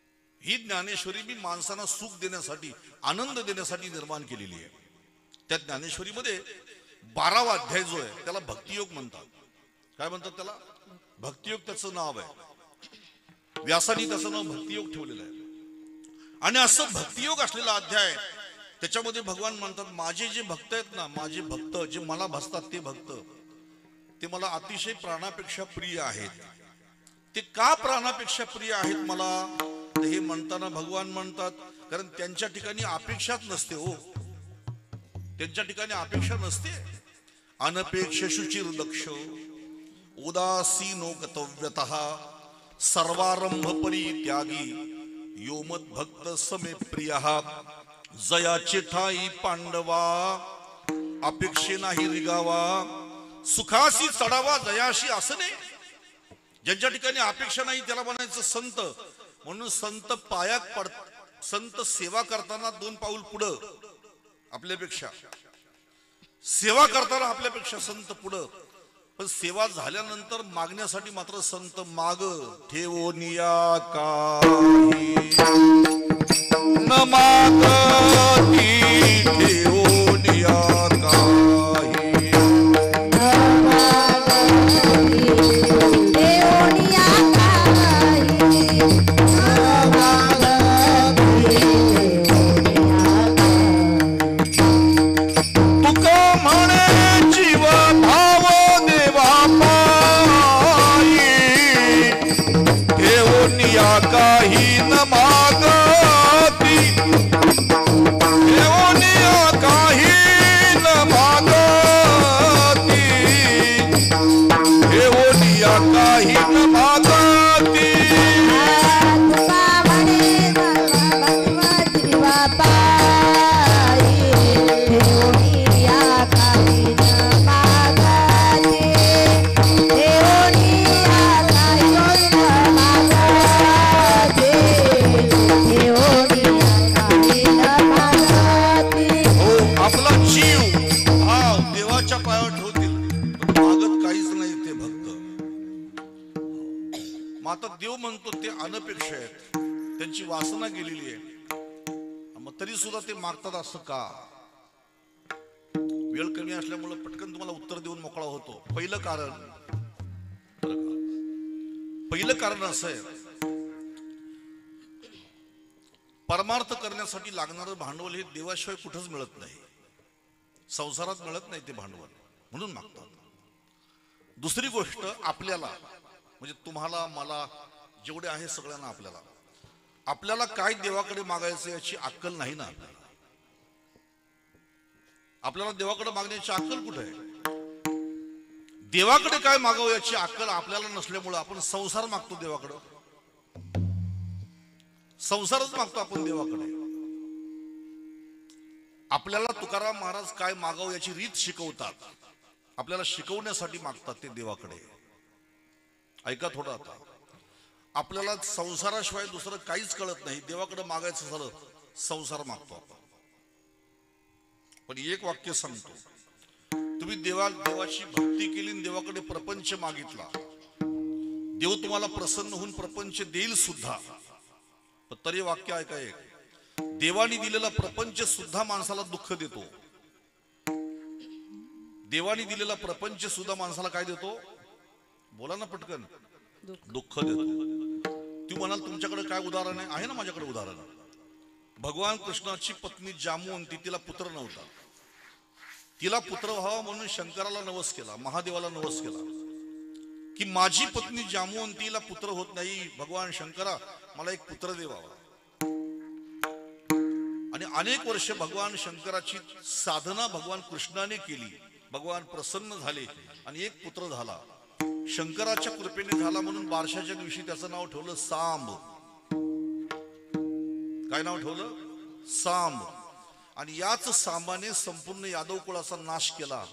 ही ज्ञानेश्वरी मी माणसांना सुख देण्यासाठी, आनंद देण्यासाठी निर्माण केलेली आहे. त्या ज्ञानेश्वरीमध्ये बारावा अध्याय जो आहे त्याला भक्तियोग म्हणतात. काय म्हणतात त्याला? भक्तियोग त्याचं नाव आहे. व्यासानी त्याचं नाव भक्तियोग ठेवलेलं आहे. आणि असं भक्तियोग असलेला अध्याय, त्याच्यामध्ये भगवान म्हणतात माझे जे भक्त आहेत ना, माझे भक्त जे मला भसतात ते भक्त, ते मला अतिशय प्राणापेक्षा प्रिय आहेत. ते का प्राणापेक्षा प्रिय आहेत मला, हे म्हणताना भगवान म्हणतात कारण त्यांच्या ठिकाणी अपेक्षाच नसते. हो, त्यांच्या ठिकाणी अपेक्षा नसते. अनपेक्ष शुचिर दक्ष उदासीनो गतव्यतः सर्वारंभ परित्यागी यो मद भक्त समे प्रियः जयाचे ठाई पांडवा अपेक्षे नाही रिगावा सुखासी चढावा जयाशी असणे. ज्यांच्या ठिकाणी अपेक्षा नाही त्याला म्हणायचं संत. म्हणून संत पायात पड, संत सेवा करताना दोन पाऊल पुढं आपल्यापेक्षा, सेवा करताना आपल्यापेक्षा संत पुढं. पण सेवा झाल्यानंतर मागण्यासाठी मात्र संत माग ठेवोनिया काही न मागती ठेवोनिया काही. काही न मागती ठेवोनिया काही न मागती ठेवोनिया काही न मागती. देव म्हणतो ते अनपेक्ष आहेत, त्यांची वासना गेलेली आहे, मग तरी सुद्धा ते मागतात. असं का? वेळ कमी असल्यामुळे पटकन तुम्हाला उत्तर देऊन मोकळा होतो. पहिलं कारण पहिलं कारण असं आहे, परमार्थ करण्यासाठी लागणारं भांडवल हे देवाशिवाय कुठंच मिळत नाही, संसारात मिळत नाही ते भांडवल, म्हणून मागतात. दुसरी गोष्ट, आपल्याला म्हणजे तुम्हाला मला जेवढे आहे सगळ्यांना आपल्याला आपल्याला काय देवाकडे मागायचं याची अक्कल नाही ना. आपल्याला देवाकडे मागण्याची अक्कल कुठे आहे? देवाकडे काय मागावं याची अक्कल आपल्याला नसल्यामुळे आपण संसार मागतो देवाकडे, संसारच मागतो आपण देवाकडे. आपल्याला तुकाराम महाराज काय मागावं याची रीत शिकवतात, आपल्याला शिकवण्यासाठी मागतात ते देवाकडे. ऐका थोडं आता, आपल्याला संसाराशिवाय दुसरं काहीच कळत नाही. देवाकडे मागायचं झालं संसार मागतो आपण. पण एक वाक्य सांगतो, तुम्ही देवा देवाची भक्ती केली, देवाकडे प्रपंच मागितला, देव तुम्हाला प्रसन्न होऊन प्रपंच देईल सुद्धा. पण तरी वाक्य ऐका, एक देवाने दिलेला प्रपंच सुद्धा माणसाला दुःख देतो. देवाने दिलेला प्रपंच सुद्धा माणसाला काय देतो? बोला ना पटकन. दुःख देतो. तू म्हणाल तुमच्याकडे काय उदाहरण आहे? आहे ना माझ्याकडे उदाहरण. भगवान कृष्णाची पत्नी जामवंती, तिला पुत्र नव्हता. तिला पुत्र व्हावा म्हणून शंकराला नवस केला, महादेवाला नवस केला की माझी पत्नी जामवंतीला पुत्र होत नाही, भगवान शंकरा मला एक पुत्र देवावा. आणि अनेक वर्ष भगवान शंकराची साधना भगवान कृष्णाने केली. भगवान प्रसन्न झाले आणि एक पुत्र झाला. शंकराच्या कृपेने झाला म्हणून बारशाच्या दिवशी त्याचं नाव ठेवलं सांब. काय नाव ठेवलं? सांब. आणि याच सांबाने संपूर्ण यादव कुळाचा नाश केला.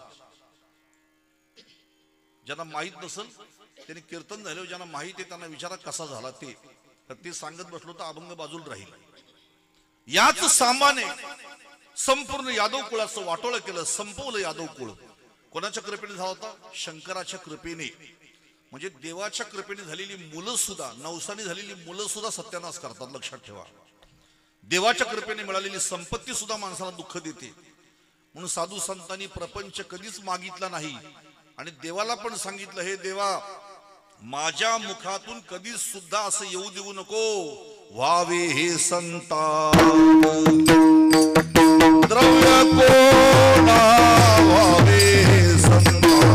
ज्यांना माहित नसेल त्यांनी कीर्तन झाले, ज्यांना माहित आहे त्यांना विचारा कसा झाला ते. तर ते सांगत बसलो तर अभंग बाजूला राहील. याच सांबाने संपूर्ण यादव कुळाचं वाटोळं केलं, संपवलं यादव कुळ. कोणाच्या कृपेने झाला होता? शंकराच्या कृपेने. म्हणजे देवाच्या कृपेने झालेली मुलं सुद्धा, नवसाने झालेली मुलं सुद्धा सत्यानाश करतात, लक्षात ठेवा. देवाच्या कृपेने मिळालेली संपत्ती सुद्धा माणसाला दुःख देते. म्हणून साधू संतांनी प्रपंच कधीच मागितला नाही आणि देवाला पण सांगितलं, हे देवा माझ्या मुखातून कधीच सुद्धा असं येऊ देऊ नको, व्हावे हे संतान द्रव्य कोणा, व्हावे हे संतान.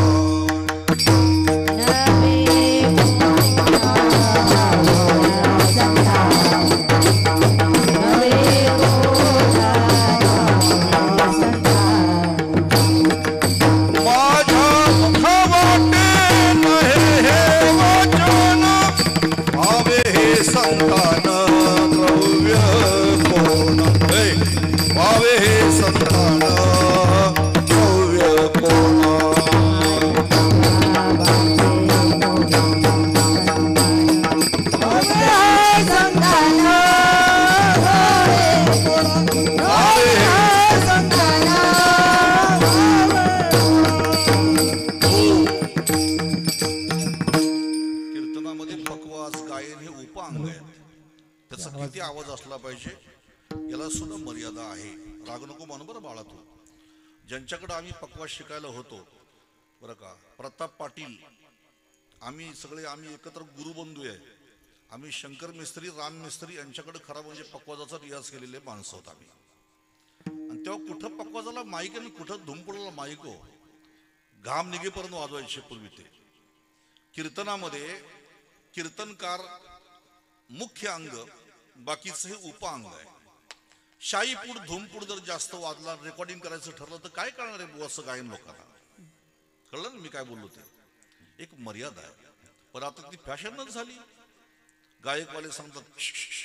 किती आवाज असला पाहिजे याला सुद्धा मर्यादा आहे. राग नको म्हणू बरं बाळा तू. ज्यांच्याकडे आम्ही पक्वास शिकायला होतो बरं का, प्रताप पाटील, आम्ही सगळे आम्ही एकत्र गुरुबंधू आहे. आम्ही शंकर मिस्त्री, राम मिस्त्री यांच्याकडे खरा म्हणजे पक्वाजाचा रियाज केलेले माणसं होत आम्ही. आणि तेव्हा कुठं पक्वाजाला माईक आणि कुठं धुमपुडाला माईक हो, घाम निघेपर्यंत वाजवायचे पूर्वी. ते कीर्तनामध्ये कीर्तनकार मुख्य अंग, बाकीचं हे उपांग आहे. शाईपूड धुमपूड जर जास्त वाजला, रेकॉर्डिंग करायचं ठरलं तर काय करणार आहे बुवाचं गायन लोकांना. कळलं ना मी काय बोललो ते. एक मर्यादा आहे. पण आता ती फॅशनच झाली. गायकवाले सांगतात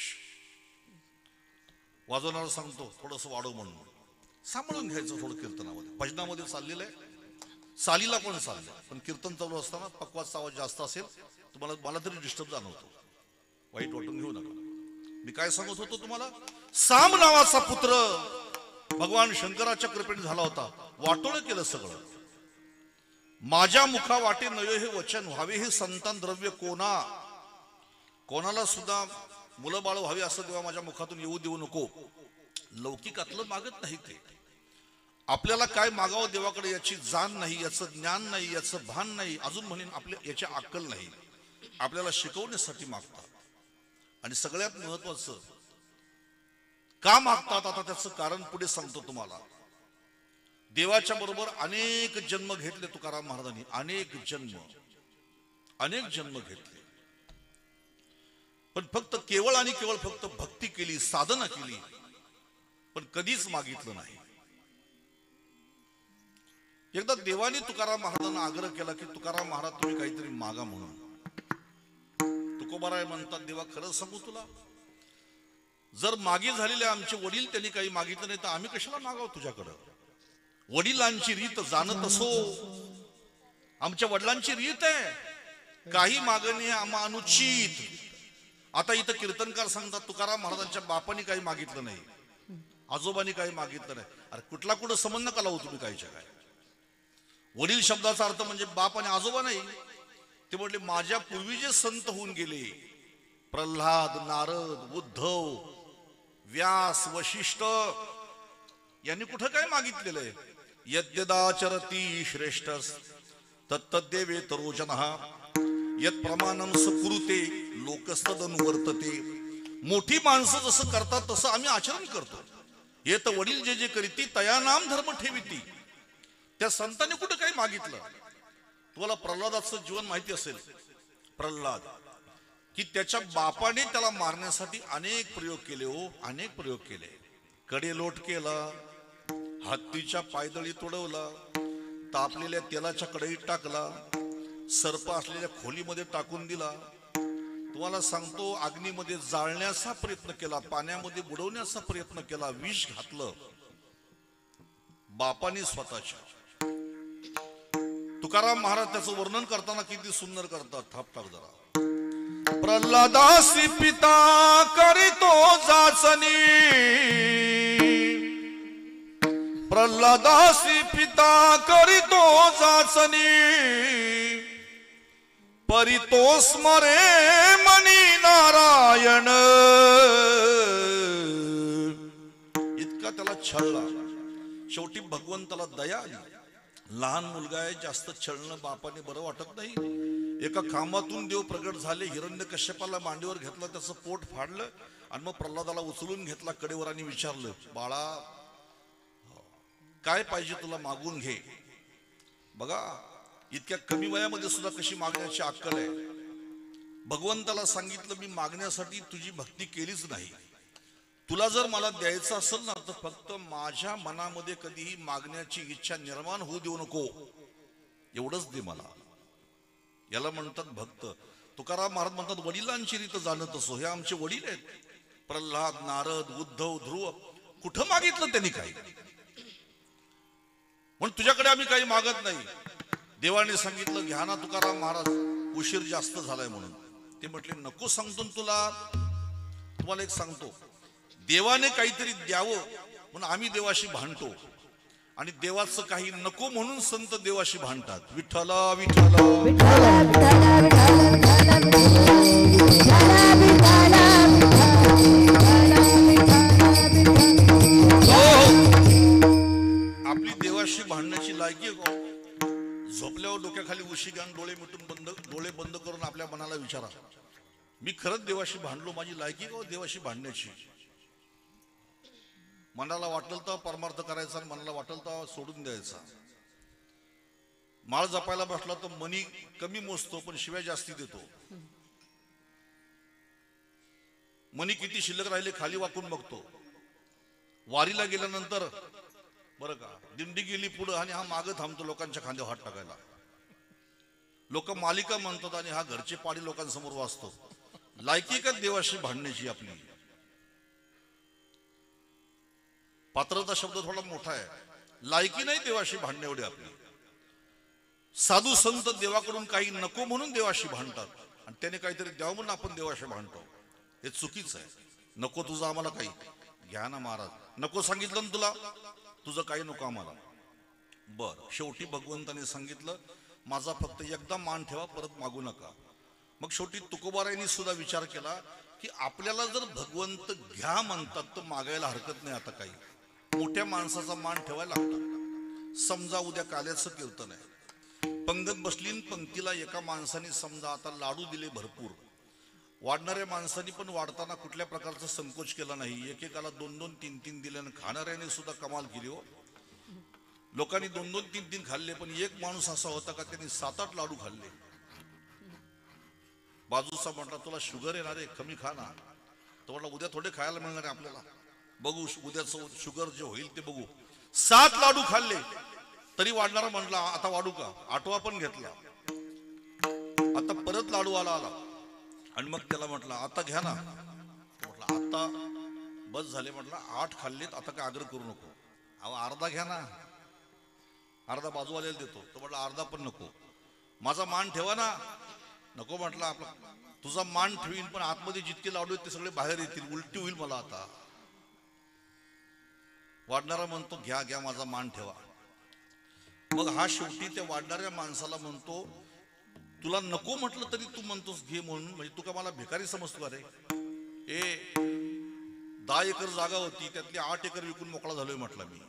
वाजवणारा सांगतो थोडस वाढव म्हणून. सांभाळून घ्यायचं थोडं कीर्तनामध्ये. भजनामध्ये चाललेलं आहे, सालीला पण चाललंय, पण कीर्तन चालू असताना पक्वाचा आवाज जास्त असेल तुम्हाला, मला तरी डिस्टर्ब जाणवतो. वाईट वाटून घेऊ नका. मी काय सांगत होतो तुम्हाला, साम नावाचा पुत्र भगवान शंकराच्या कृपेने झाला होता. वाटोळ केलं सगळं. माझ्या मुखा वाटे नये हे वचन, व्हावे हे संतान द्रव्य कोणा. कोणाला सुद्धा मुलं बाळ व्हावी असं देवा माझ्या मुखातून येऊ देऊ नको. लौकिकातलं मागत नाही ते. आपल्याला काय मागावं देवाकडे याची जाण नाही, याचं ज्ञान नाही, याचं भान नाही, अजून म्हणेन आपल्या याची अक्कल नाही. आपल्याला शिकवण्यासाठी मागतात. आणि सगळ्यात महत्वाचं का मागतात आता त्याचं कारण पुढे सांगतो तुम्हाला. देवाच्या बरोबर अनेक जन्म घेतले तुकाराम महाराजांनी. अनेक जन्म अनेक जन्म घेतले, पण फक्त केवळ आणि केवळ फक्त भक्ती केली, साधना केली, पण कधीच मागितलं नाही. एकदा देवाने तुकाराम महाराजांना आग्रह केला की तुकाराम महाराज तुम्ही काहीतरी मागा म्हणून. तुकोबाराय म्हणतात, देवा खरंच सांगू तुला, जर मागे झालेले आमचे वडील त्यांनी काही मागितलं नाही तर आम्ही कशाला मागावं तुझ्याकडं. वडिलांची रीत जाणत असो, आमच्या वडिलांची रीत आहे काही मागणे आम्हा अनुचित. आता इथं कीर्तनकार सांगतात तुकाराम महाराजांच्या बापाने काही मागितलं नाही, आजोबांनी काही मागितलं नाही. अरे कुठला कुठं संबंध का लावू तुम्ही काहीच्या काय. वडील शब्दाचा अर्थ म्हणजे बाप आणि आजोबा नाही. ते म्हटले माझ्या पूर्वी जे संत होऊन गेले, प्रल्हाद, नारद, उद्धव, व्यास, वशिष्ठ, यांनी कुठं काय मागितलेलं आहे. यद्यदाचरती श्रेष्ठ तत्तद्देवे तरोजनः यत् प्रमाणं सकुरुते लोकस्तदनुवर्तते. मोठी माणसं जसं करतात तसं आम्ही आचरण करतो. येत वडील जे जे करीती तया नाम धर्म ठेविती. त्या संतांनी कुठं काही मागितलं. तुम्हाला प्रल्हादाचं जीवन माहिती असेल. प्रल्हाद की त्याच्या बापाने त्याला मारण्यासाठी अनेक प्रयोग केले. हो, अनेक प्रयोग केले. कडे लोट केला, हत्तीच्या पायदळी तोडवला, तापलेल्या तेलाच्या कढईत टाकला, सर्प असलेल्या खोलीमध्ये टाकून दिला. तुम्हाला सांगतो अग्नीमध्ये जाळण्याचा प्रयत्न केला, पाण्यामध्ये बुडवण्याचा प्रयत्न केला, विष घातलं बापाने स्वतःच्या. तुकाराम महाराज त्याचं वर्णन करताना किती सुंदर करतात. थाप टाक जरा. प्रल्हादासी पिता करीतो जाचनी, प्रल्हादासी पिता करीतो जाचनी, परितोष मरे मनी नारायण, इतका त्याला छळला. शेवटी भगवंताला दया आली. लहान मुलगा आहे, जास्त छळणं बापाने बरं वाटत नाही. एका खांबातून देव प्रगट झाले. हिरण्यकश्यपाला मांडीवर घेतलं, त्याचं पोट फाडलं आणि मग प्रल्हादाला उचलून घेतला कडेवर आणि विचारलं, बाळा काय पाहिजे तुला, मागून घे. बघा इतक्या कमी वयामध्ये सुद्धा कशी मागण्याची अक्कल आहे. भगवंताला सांगितलं मी मागण्यासाठी तुझी भक्ती केलीच नाही. तुला जर मला द्यायचं असेल ना तर फक्त माझ्या मनामध्ये कधीही मागण्याची इच्छा निर्माण होऊ देऊ नको, एवढंच दे मला. याला म्हणतात भक्त. तुकाराम महाराज म्हणतात वडिलांची रीत जाणत असो. हे आमचे वडील आहेत. प्रल्हाद, नारद, उद्धव, ध्रुव, कुठं मागितलं त्यांनी काही. म्हणून तुझ्याकडे आम्ही काही मागत नाही. देवाने सांगितलं घ्या ना तुकाराम महाराज, उशीर जास्त झालाय म्हणून. ते म्हटले नको, सांगतो तुला. तुम्हाला एक सांगतो, देवाने काहीतरी द्यावं म्हणून आम्ही देवाशी भांडतो, आणि देवाचं काही नको म्हणून संत देवाशी भांडतात. विठ्ठला विठ्ठला विठ्ठला विठ्ठला विठ्ठला विठ्ठला विठ्ठला आपली देवाशी भांडण्याची लायकी आहे का? झोपल्यावर डोक्याखाली उशी घ्या, डोळे मिटून बंद डोळे बंद करून आपल्या मनाला विचारा, मी खरंच देवाशी भांडलो, माझी लायकी का देवाशी भांडण्याची? मनाला वाटेल तर परमार्थ करायचा आणि मनाला वाटेल तर सोडून द्यायचा. माळ जपायला बसला तर मनी कमी मोजतो पण शिव्या जास्ती देतो. मनी किती शिल्लक राहिले खाली वाकून बघतो. वारीला गेल्यानंतर बरं का, दिंडी गेली पुढं आणि हा मागं थांबतो लोकांच्या खांद्यावर हात टाकायला. लोक मालिका म्हणतात आणि हा घरचे पाडी लोकांसमोर वाचतो. लायकी का देवाशी भांडण्याची आपली? पात्रता शब्द थोडा मोठा आहे. लायकी नाही देवाशी भांडणे एवढे आपली. साधू संत देवाकडून काही नको म्हणून देवाशी भांडतात आणि त्याने काहीतरी द्यावं म्हणून आपण देवाशी भांडतो. हे चुकीचं आहे. नको तुझं आम्हाला काही, घ्या ना महाराज. नको सांगितलं ना तुला, तुझं काही नको आम्हाला. बर, शेवटी भगवंताने सांगितलं माझा फक्त एकदा मान ठेवा, परत मागू नका. मग शेवटी तुकोबारायांनी सुद्धा विचार केला की आपल्याला जर भगवंत घ्या म्हणतात तर मागायला हरकत नाही. आता काही मोठ्या माणसाचा मान ठेवायला लागतात. समजा उद्या काल्याचं कीर्तन आहे, पंगत बसली पंक्तीला एका माणसाने समजा आता लाडू दिले भरपूर, वाढणाऱ्या माणसांनी पण वाढताना कुठल्या प्रकारचा संकोच केला नाही. एकेकाला दोन दोन तीन तीन दिले आणि खाणाऱ्याने सुद्धा कमाल केली. हो, लोकांनी दोन दोन तीन तीन खाल्ले, पण एक माणूस असा होता का त्यांनी सात आठ लाडू खाल्ले. बाजूचा म्हटला तुला शुगर येणार आहे, कमी खा ना. तो म्हटला उद्या थोडे खायला मिळणार आहे आपल्याला, बघू उद्याचं शुगर जे होईल ते बघू. सात लाडू खाल्ले तरी वाढणारा म्हटला आता वाढू का? आठवा पण घेतला. आता परत लाडू आला आला आणि मग त्याला म्हटलं आता घ्या ना. म्हटलं आता बस झाले. म्हटलं आठ खाल्लेत, आता काय आग्रह करू नको. अहो अर्धा घ्या ना. अर्धा बाजूवाल्याला देतो. तो म्हटलं अर्धा पण नको, माझा मान ठेवा ना. नको म्हटलं आपला तुझा मान ठेवीन, पण आतमध्ये जितके लाडू आहेत ते सगळे बाहेर येतील, उलटी होईल मला आता. वाढणारा म्हणतो घ्या घ्या, माझा मान ठेवा. मग हा शेवटी त्या वाढणाऱ्या माणसाला म्हणतो तुला नको म्हटलं तरी तू म्हणतोस घे म्हणून, म्हणजे तू का मला भिकारी समजतो? अरे ए, दहा एकर जागा होती त्यातली आठ एकर विकून मोकळा झालोय म्हटलं मी.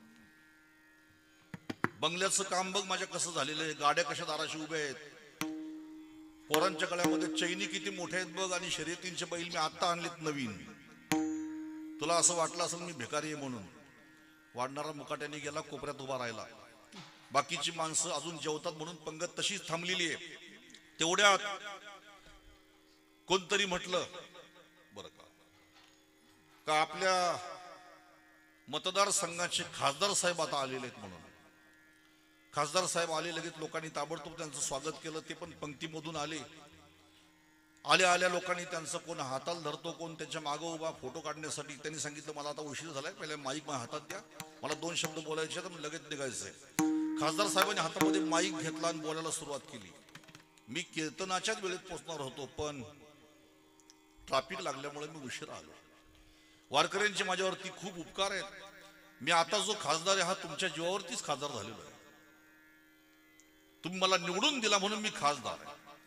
बंगल्याचं काम बघ माझ्या कसं झालेलं आहे, गाड्या कशा दाराशी उभ्या आहेत, पोरांच्या गळ्यामध्ये चैनी किती मोठ्या आहेत बघ, आणि शर्यतींचे बैल मी आता आणलेत नवीन. तुला असं वाटलं असेल मी भिकारी आहे म्हणून. वाढणारा मुकाट्याने गेला, कोपऱ्यात उभा राहिला. बाकीची माणसं अजून जेवतात म्हणून पंगत तशीच थांबलेली आहे. तेवढ्यात कोणतरी म्हटलं बरं का का आपल्या मतदारसंघाचे खासदार साहेब आता आलेले आहेत म्हणून. खासदार साहेब आले, लगेच लोकांनी ताबडतोब त्यांचं स्वागत केलं. ते पण पंक्तीमधून आले. आल्या आल्या लोकांनी त्यांचं कोण हाताला धरतो, कोण त्यांच्या मागं उभा फोटो काढण्यासाठी. त्यांनी सांगितलं मला आता उशीर झालाय, पहिले माईक माझ्या हातात द्या, मला दोन शब्द बोलायचे तर लगेच निघायचंय. खासदार साहेबांनी हातामध्ये माईक घेतला आणि बोलायला सुरुवात केली. मी कीर्तनाच्याच वेळेत पोहोचणार होतो, पण ट्रॅफिक लागल्यामुळे मी उशीर आलो. वारकऱ्यांचे माझ्यावरती खूप उपकार आहेत. मी आता जो खासदार आहे हा तुमच्या जीवावरतीच खासदार झालेलो आहे. तुम्ही मला निवडून दिला म्हणून मी खासदार आहे.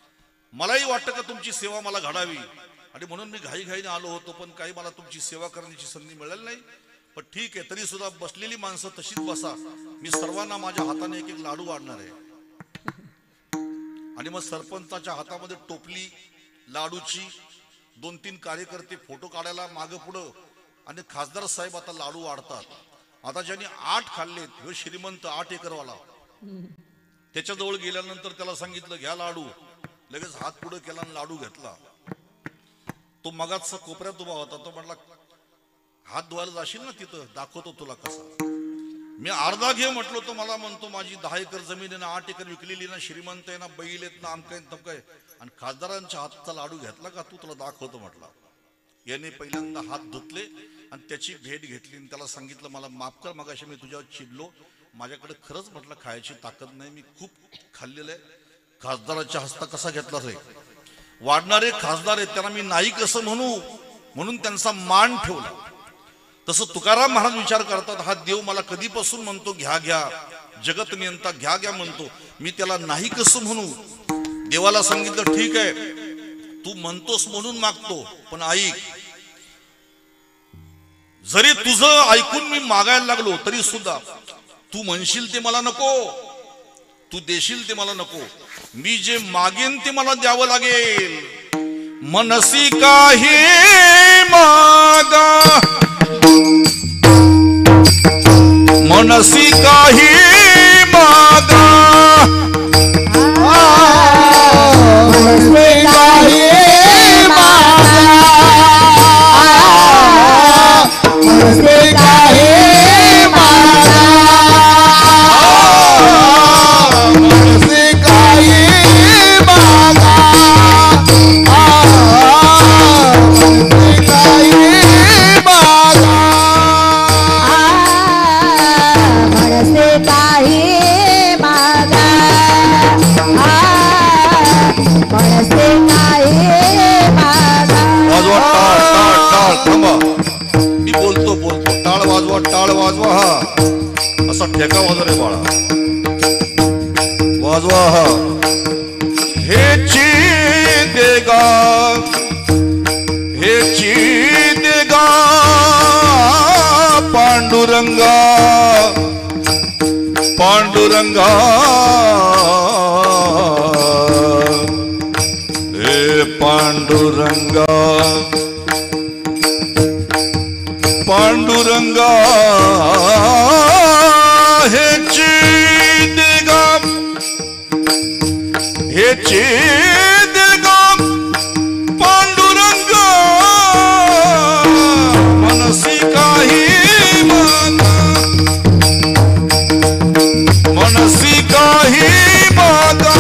मलाही वाटतं का तुमची सेवा मला घडावी आणि म्हणून मी घाईघाईने आलो होतो, पण काही मला तुमची सेवा करण्याची संधी मिळाली नाही. पण ठीक आहे, तरी सुद्धा बसलेली माणसं तशीच बसा. मी सर्वांना माझ्या हाताने एक एक लाडू वाढणार आहे. आणि मग सरपंचाच्या हातामध्ये टोपली लाडूची, दोन तीन कार्यकर्ते फोटो काढायला मागं पुढं, आणि खासदार साहेब आता लाडू वाढतात. आता ज्यांनी आठ खाल्लेत, ह्यो श्रीमंत आठ एकरवाला, त्याच्याजवळ गेल्यानंतर त्याला सांगितलं घ्या लाडू, लगेच हात पुढे केला आणि लाडू घेतला. तो मगाचा कोपऱ्यात उभा होता, तो म्हटला हात धुवायला जाशील ना तिथं, दाखवतो तुला कसा. मी अर्धा घे म्हटलो, तो मला म्हणतो माझी दहा एकर जमीन आहे ना, आठ एकर विकलेली ना, श्रीमंत आहे ना, बैल आहेत ना, आमकाय तमकाय, आणि खासदारांच्या हातचा लाडू घेतला का तू, तुला दाखवतो म्हटला. याने पहिल्यांदा हात धुतले आणि त्याची भेट घेतली आणि त्याला सांगितलं मला माफ कर, मगाशी मी तुझ्यावर चिडलो, माझ्याकडे खरंच म्हटलं खायची ताकद नाही, मी खूप खाल्लेलं आहे. खासदाराच्या हस्ता कसा घेतला रे, वाढणारे खासदार आहेत त्यांना मी नाही कसं म्हणू, म्हणून त्यांचा मान ठेवला. तसं तुकाराम महाराज विचार करतात, हा देव मला कधीपासून म्हणतो घ्या घ्या, जगत नियंता घ्या घ्या म्हणतो, मी त्याला नाही कसं म्हणू. देवाला सांगितलं ठीक आहे, तू म्हणतोस म्हणून मागतो, पण ऐक, जरी तुझं ऐकून मी मागायला लागलो तरी सुद्धा तू म्हणशील ते मला नको, तू देशील ते मला नको, मी जे मागेन ते मला द्यावं लागेल. मनसी काही मागा, मनसी काही मागा, मनसी काही मागा, मनसी काही मागा, मनसी काही मागा, मनसी काही मागा, मनसी काही मागा, मनसी काही मागा. वाजवा टाळ टाळ टाळ, थांबा मी बोलतो बोलतो, टाळ वाजवा टाळ वाजवा, हा असा ठेका वाजवा रे बाळा, वाजवा हा. हे ची देगा, हे ची देगा पांडुरंगा, पांडुरंगा, हे पांडुरंगा, पांडुरंगा, हे देगा, हे देगा पांडुरंगा, मनसी काही मागा, मनसी काही मागा,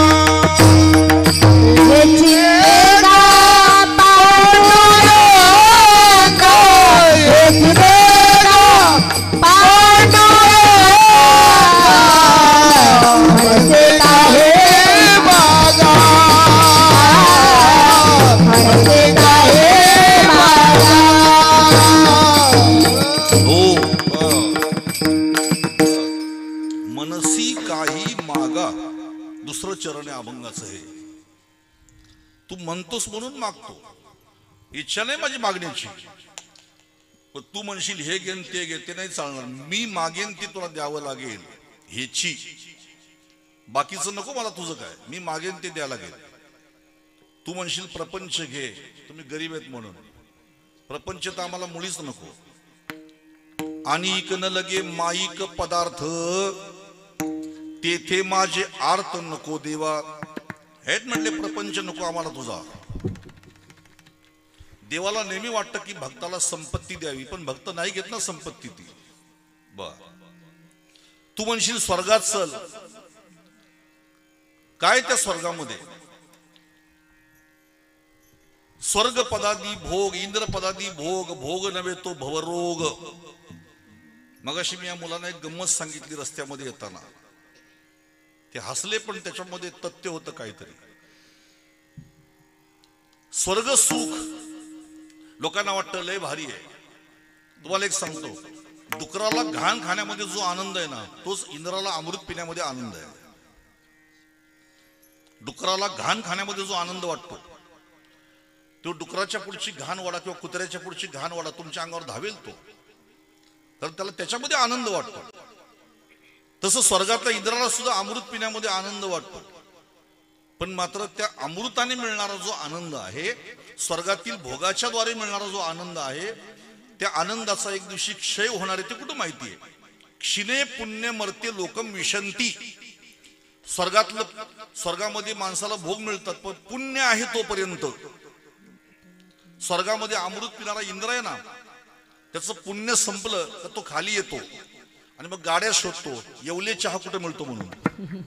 चरण अभंगाचं आहे. तू म्हणतोस म्हणून मागतो, इच्छा नाही माझी मागण्याची, पण तू म्हणशील हे घेन ते घे, ते नाही चालणार. मी मागेन ते तुला द्यावं लागेल ह्याची, बाकीचं नको मला तुझं काय, मी मागेन ते द्यावं लागेल. तू म्हणशील प्रपंच घे, तुम्ही गरीब आहेत म्हणून, प्रपंच तर आम्हाला मुळीच नको. आणि इक न लगे माईक पदार्थ, तेथे माझे आर्त नको देवा. हेच म्हणले प्रपंच नको आम्हाला तुझा. देवाला नेहमी वाटतं की भक्ताला संपत्ती द्यावी, पण भक्त नाही घेत ना संपत्ती ती. बर, तू म्हणशील स्वर्गात चल, काय त्या स्वर्गामध्ये स्वर्ग पदादी भोग, इंद्र पदादी भोग, भोग नव्हे तो भवरोग. मगाशी मी या मुलांना एक गंमत सांगितली रस्त्यामध्ये येताना, ते हसले पण त्याच्यामध्ये तथ्य होतं काहीतरी. स्वर्ग सुख लोकांना वाटतं लय भारी आहे. तुम्हाला एक सांगतो, डुकराला घाण खाण्यामध्ये जो आनंद आहे ना, तोच इंद्राला अमृत पिण्यामध्ये आनंद आहे. डुकराला घाण खाण्यामध्ये जो आनंद वाटतो, तो डुकराच्या पुढची घाण वाडा किंवा कुत्र्याच्या पुढची घाण वाडा तुमच्या अंगावर धावेल तो, कारण त्याला त्याच्यामध्ये आनंद वाटतो. तसं स्वर्गातल्या इंद्राला सुद्धा अमृत पिण्यामध्ये आनंद वाटतो. पण मात्र त्या अमृताने मिळणारा जो आनंद आहे, स्वर्गातील भोगाच्या द्वारे मिळणारा जो आनंद आहे, त्या आनंदाचा एक दिवशी क्षय होणार आहे. ते कुठं माहिती आहे? क्षिणे पुण्य मर्त्य लोकम विशंती. स्वर्गातलं स्वर्गामध्ये माणसाला भोग मिळतात, पण पुण्य आहे तोपर्यंत. स्वर्गामध्ये अमृत पिणारा इंद्र आहे ना, त्याचं पुण्य संपलं तर तो खाली येतो आणि मग गाड्या शोधतो, येवले चहा कुठे मिळतो म्हणून.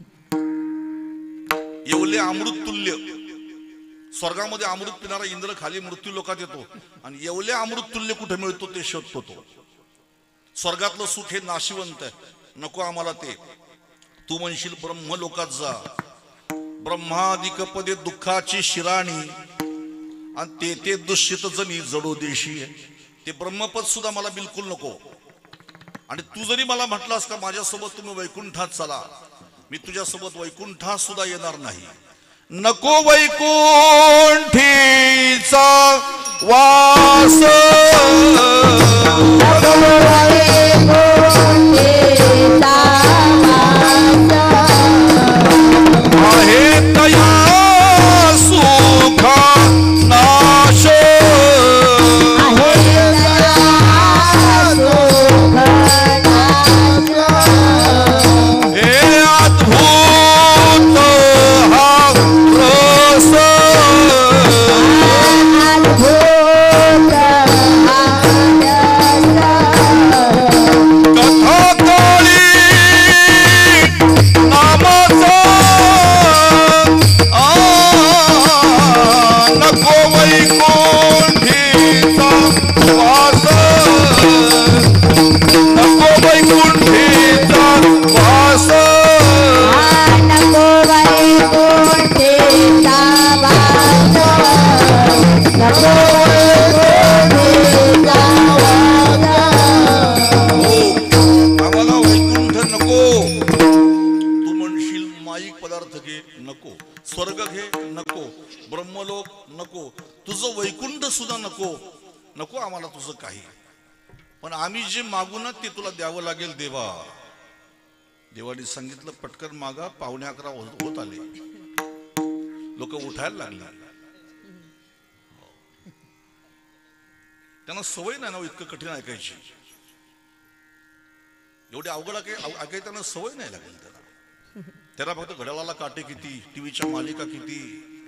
येवले अमृत तुल्य. स्वर्गामध्ये अमृत पिणारा इंद्र खाली मृत्यू लोकात येतो आणि येवले अमृत तुल्य कुठे मिळतो ते शोधतो तो. स्वर्गातलं सुख हे नाशिवंत आहे, नको आम्हाला ते. तू म्हणशील ब्रह्मलोकात जा, ब्रह्मादिक पदे दुःखाची शिराणी आणि ते ते दुष्यत जणी जडो देशी आहे. ते ब्रह्मपद सुद्धा मला बिलकुल नको. आणि तू जरी मला म्हटलास का माझ्यासोबत तुम्ही वैकुंठात चला, मी तुझ्यासोबत वैकुंठात सुद्धा येणार नाही. नको वैकुंठीचा वास, आहे तया सुख नाश, हे अद्भुत हा रस, स्वर्ग घे नको, ब्रह्मलोक नको, तुझं वैकुंठ सुद्धा नको. नको आम्हाला तुझं काही, पण आम्ही जे मागू ना ते तुला द्यावं लागेल देवा. देवाने सांगितलं पटकन मागा. पावणे अकरा होत आले, लोक उठायला लागले. त्यांना सवय नाही ना इतकं कठीण ऐकायची. एवढी अवघड ऐकाय त्यांना सवय नाही लागली. त्यांना त्याला फक्त घड्याळाला काटे किती, टीव्हीच्या मालिका किती.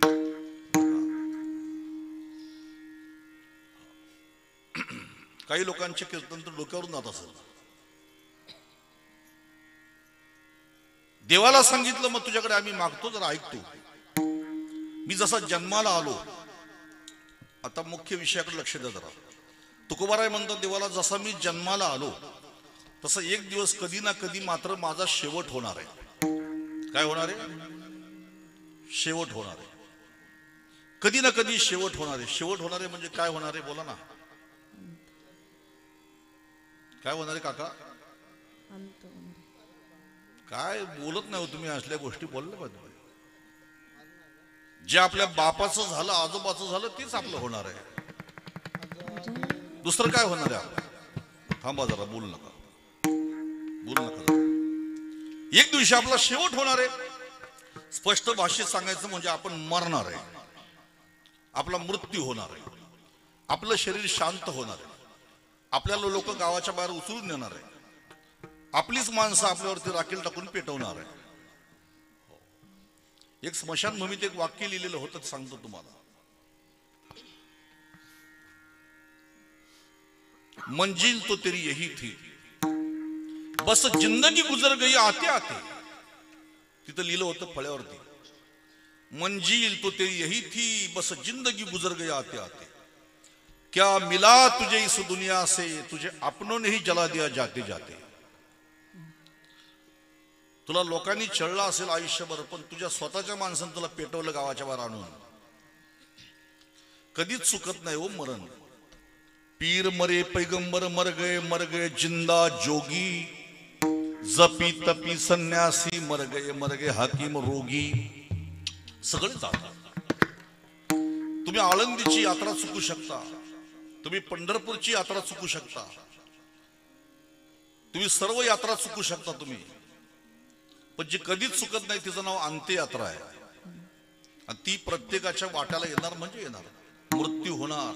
काही लोकांचे कीर्तन तर डोक्यावरून जात असेल. देवाला सांगितलं मग तुझ्याकडे आम्ही मागतो, जरा ऐकतो. मी जसा जन्माला आलो, आता मुख्य विषयाकडे लक्ष द्या जरा. तुकोबाराय म्हणतात देवाला, जसा मी जन्माला आलो तसा एक दिवस कधी ना कधी मात्र माझा शेवट होणार आहे. काय होणार आहे? शेवट होणार आहे. कधी ना कधी शेवट होणार आहे. शेवट होणार आहे म्हणजे काय होणार आहे? बोला ना, काय होणार आहे काका? काय बोलत नाही तुम्ही? असल्या गोष्टी बोलल्या पाहिजे. जे आपल्या बापाचं झालं, आजोबाचं झालं, तेच आपलं होणार आहे. दुसरं काय होणार आहे? थांबा जरा, बोलू नका, बोलू नका. एक दिवशी आपला शेवट होणार आहे. स्पष्ट भाषेत सांगायचं म्हणजे आपण मरणार आहे. आपला मृत्यू होणार आहे. आपलं शरीर शांत होणार आहे. आपल्याला लोक गावाच्या बाहेर उचलून नेणार आहे. आपलीच माणसं आपल्यावरती राखेल टाकून पेटवणार आहे. एक स्मशानभूमीत एक वाक्य लिहिलेलं होतं, सांगतो तुम्हाला. मंजिल तो तेरी यही थी, बस जिंदगी गुजर गई आते आते. तिथं लिहिलं होतं फळ्यावरती, मंजिल तो तेरी यही थी, बस जिंदगी गुजर गई आते आते. क्या मिला तुझे इस दुनिया से, तुझे अपनों ने ही जला दिया जाते जाते. तुला लोकांनी छळलं असेल आयुष्यभर, पण तुझ्या स्वतःच्या माणसानं तुला पेटवलं गावाच्या बाहेर आणून. कधीच चुकत नाही हो मरण. पीर मरे पैगंबर मर गए, मर गए जिंदा जोगी, जपी तपी संन्यासी मर गए, मर गए हाकिम रोगी. सगळे जातात. तुम्ही आळंदीची यात्रा चुकू शकता, तुम्ही पंढरपूरची यात्रा चुकू शकता, तुम्ही सर्व यात्रा चुकू शकता तुम्ही, पण जी कधीच चुकत नाही तिचं नाव अंत्ययात्रा आहे. आणि ती प्रत्येकाच्या वाट्याला येणार म्हणजे येणार, मृत्यू होणार.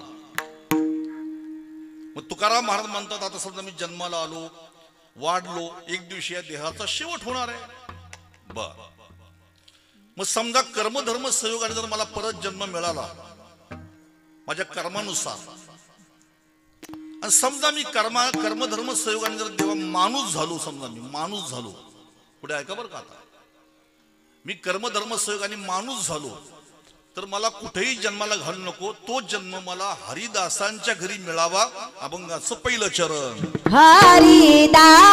मग तुकाराम महाराज म्हणतात, आता समजा मी जन्माला आलो, वाढलो, एक दिवशी या देहाचा शेवट होणार आहे. बर, मग समजा कर्मधर्म संयोगाने जर मला परत जन्म मिळाला माझ्या कर्मानुसार, आणि समजा मी कर्मा कर्मधर्म संयोगाने जर देवा माणूस झालो, समजा मी माणूस झालो, पुढे ऐका बरं का, आता मी कर्मधर्म संयोगाने माणूस झालो, तर मला कुठेही जन्माला घालू नको, तो जन्म मला हरिदासांच्या घरी मिळावा. अभंगाचं पहिलं चरण. हरिदासाची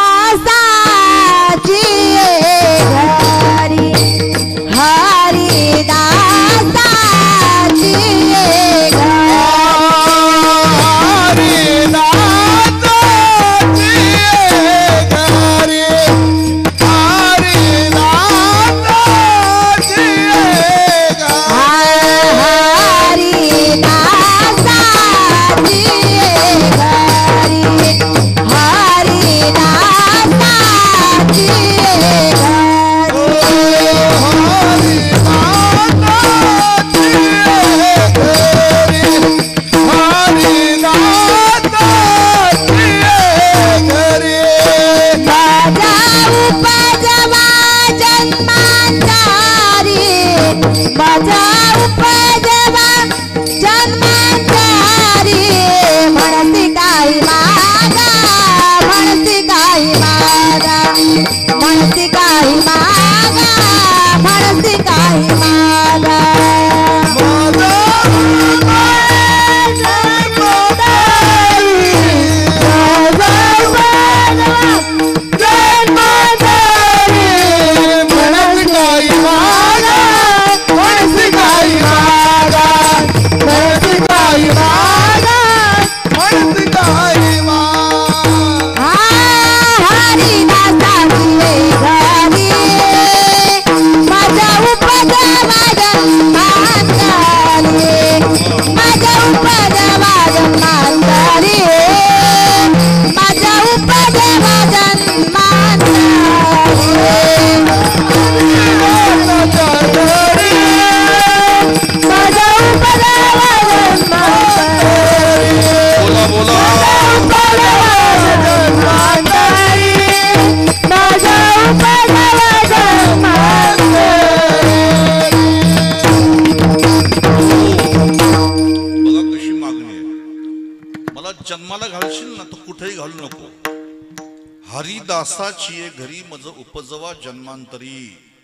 घरी, हरिदासाची घरी, जन्माला घालशील ना तर कुठेही घालू नको. हरिदासाची घरी मज उपजवा जन्मांतरी.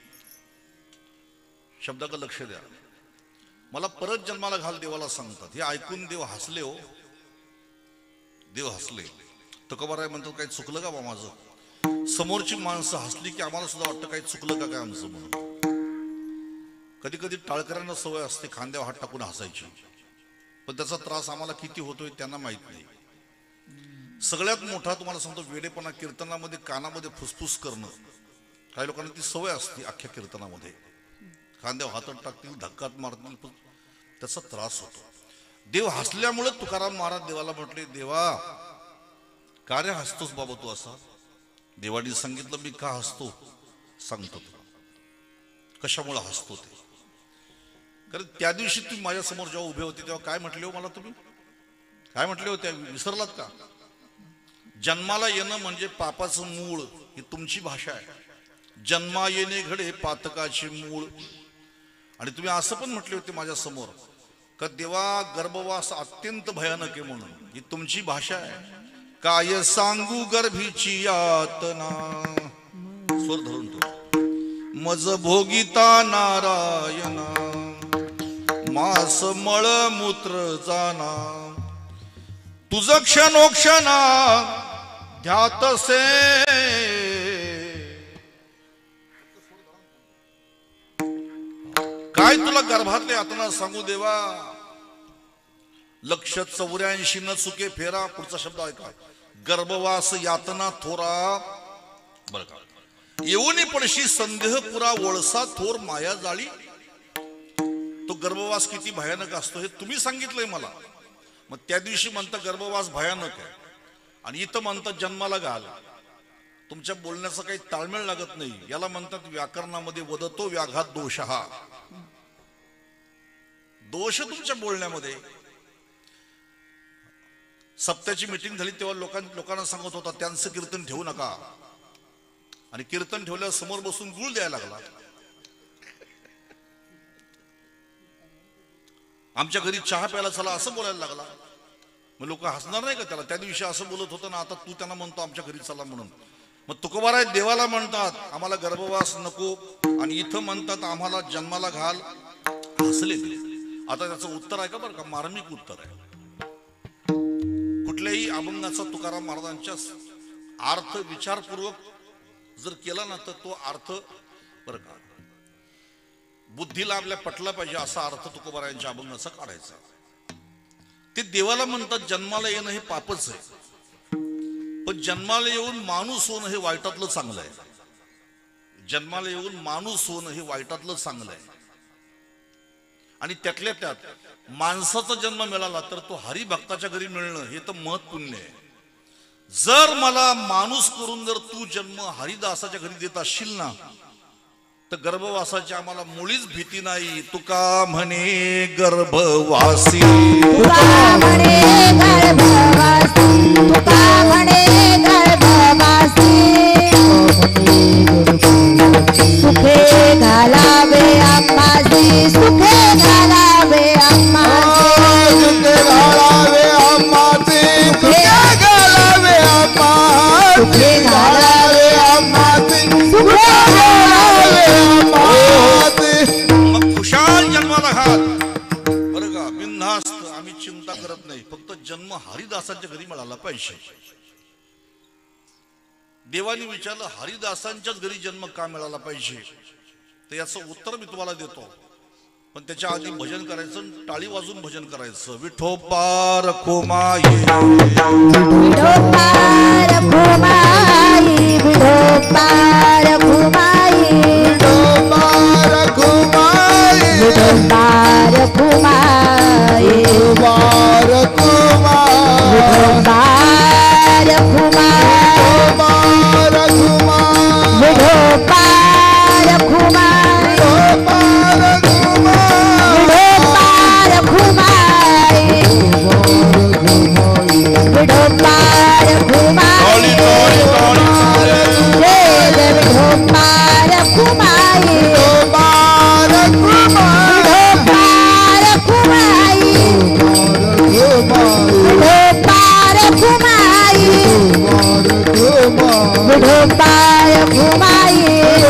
शब्दाकडे लक्ष द्या. मला परत जन्माला घाल देवाला सांगतात. हे ऐकून देव हसले. हो देव हसले. तुकोबाराय म्हणतात काही चुकलं का बा माझं. समोरची माणसं हसली की आम्हाला सुद्धा वाटतं काही चुकलं का काय आमचं म्हणून. कधी कधी टाळकऱ्यांना सवय असते खांद्यावर हात टाकून हसायची, पण त्याचा त्रास आम्हाला किती होतोय त्यांना माहित नाही. सगळ्यात मोठा तुम्हाला सांगतो वेडेपणा कीर्तनामध्ये कानामध्ये फुसफुस करणं. काही लोकांना ती सवय असते. अख्ख्या कीर्तनामध्ये खांद्यावर हातात टाकतील, धक्कात मारतील, पण त्याचा त्रास होतो. देव हसल्यामुळे तुकाराम महाराज देवाला म्हटले, देवा का रे हसतोस बाबा तू असा. देवाने सांगितलं मी का हसतो सांगतो. कशामुळे हसतो ते. कारण त्या दिवशी तुम्ही माझ्या समोर जेव्हा उभे होते तेव्हा काय म्हटले हो मला. तुम्ही काय म्हटले होते विसरलात का. जन्माला येणं म्हणजे पापाचं मूळ, ही तुमची भाषा आहे. जन्मा येणे घडे पातकाचे मूळ. आणि तुम्ही असं पण म्हटले होते माझ्या समोर का देवा गर्भवास अत्यंत भयानक आहे म्हणून, ही तुमची भाषा आहे. काय सांगू गर्भीची यातना. स्वर धरून ठेव. मज भोगिता नारायणा मास मळ मूत्र जाना. तुझ क्षणोक्षणा ध्यातसे. काय तुला गर्भातले यातना सांगू देवा. लक्ष चौऱ्याऐंशी न चुके फेरा. पुढचा शब्द ऐका. गर्भवास यातना थोरा. बर का. येऊन पडशी संदेह पुरा वळसा थोर माया जाळी. गर्भवास किती भयानक असतो हे तुम्ही सांगितलंय मला. मग त्या दिवशी म्हणता गर्भवास भयानक आहे आणि इथं म्हणतात जन्माला घाल. तुमच्या बोलण्याचा काही ताळमेळ लागत नाही. याला म्हणतात व्याकरणामध्ये वदतो व्याघात दोष. हा दोष तुमच्या बोलण्यामध्ये. सप्त्याची मीटिंग झाली तेव्हा लोकां लोकांना सांगत होता त्यांचं कीर्तन ठेवू नका आणि कीर्तन ठेवल्यावर समोर बसून गुळ द्यायला लागला. आमच्या घरी चहा प्यायला चला असं बोलायला लागला. मग लोक हसणार नाही का त्याला? त्या दिवशी असं बोलत होतं ना, आता तू त्यांना म्हणतो आमच्या घरी चला म्हणून. मग तुकोबाराय देवाला म्हणतात आम्हाला गर्भवास नको आणि इथं म्हणतात आम्हाला जन्माला घाल. हसले ते. आता त्याचं उत्तर आहे का बरं का? मार्मिक उत्तर आहे. कुठल्याही अभंगाचा तुकाराम महाराजांच्या अर्थ विचारपूर्वक जर केला ना तर तो अर्थ बरं का बुद्धीला आपल्या पटला पाहिजे असा अर्थ तुकोबारायांच्या अभंगाचा काढायचा. ते देवाला म्हणतात जन्माला येणं हे पापच आहे, पण जन्माला येऊन माणूस होणं हे वाईटातलं चांगलं आहे. जन्माला येऊन माणूस होणं हे वाईटातलं चांगलं आहे. आणि त्यातल्या त्यात माणसाचा जन्म मिळाला तर तो हरिभक्ताच्या घरी मिळणं हे तर महत् पुण्य आहे. जर मला माणूस करून जर तू जन्म हरिदासाच्या घरी देत असशील ना तर गर्भवासाची आम्हाला मुळीच भीती नाही. तुका म्हणे गर्भवासी, तुका म्हणे गर्भवासी, तुका म्हणे गर्भवासी, सुखे घालावे आम्हासी, सुखे घालावे आम्हासी, सुखे घालावे आम्हासी, सुखे घालावे आम्हासी, सुखे घालावे आम्हासी, सुखे घालावे आम्हासी. मग खुशाल जन्माला घाल बरं का, बिनधास्त. आम्ही चिंता करत नाही, फक्त जन्म हरिदासांच्या घरी मिळाला पाहिजे. देवाने विचारलं हरिदासांच्याच घरी जन्म का मिळाला पाहिजे, तर याचं उत्तर मी तुम्हाला देतो. पण त्याच्या आधी भजन करायचं, टाळी वाजून भजन करायचं. विठोबा रखुमाई, विठोबा रखुमाई, विठोबा रखुमाई, विठोबा रखुमाई, विठोबा रखुमाई, विठोबा रखुमाई, विठोबा रखुमाई, विठोबा रखुमाई, विठोबा रखुमाई, विठोबा रखुमाई, विठोबा रखुमाई, विठोबा रखुमाई, विठोबा रखुमाई, विठोबा रखुमाई, विठोबा रखुमाई,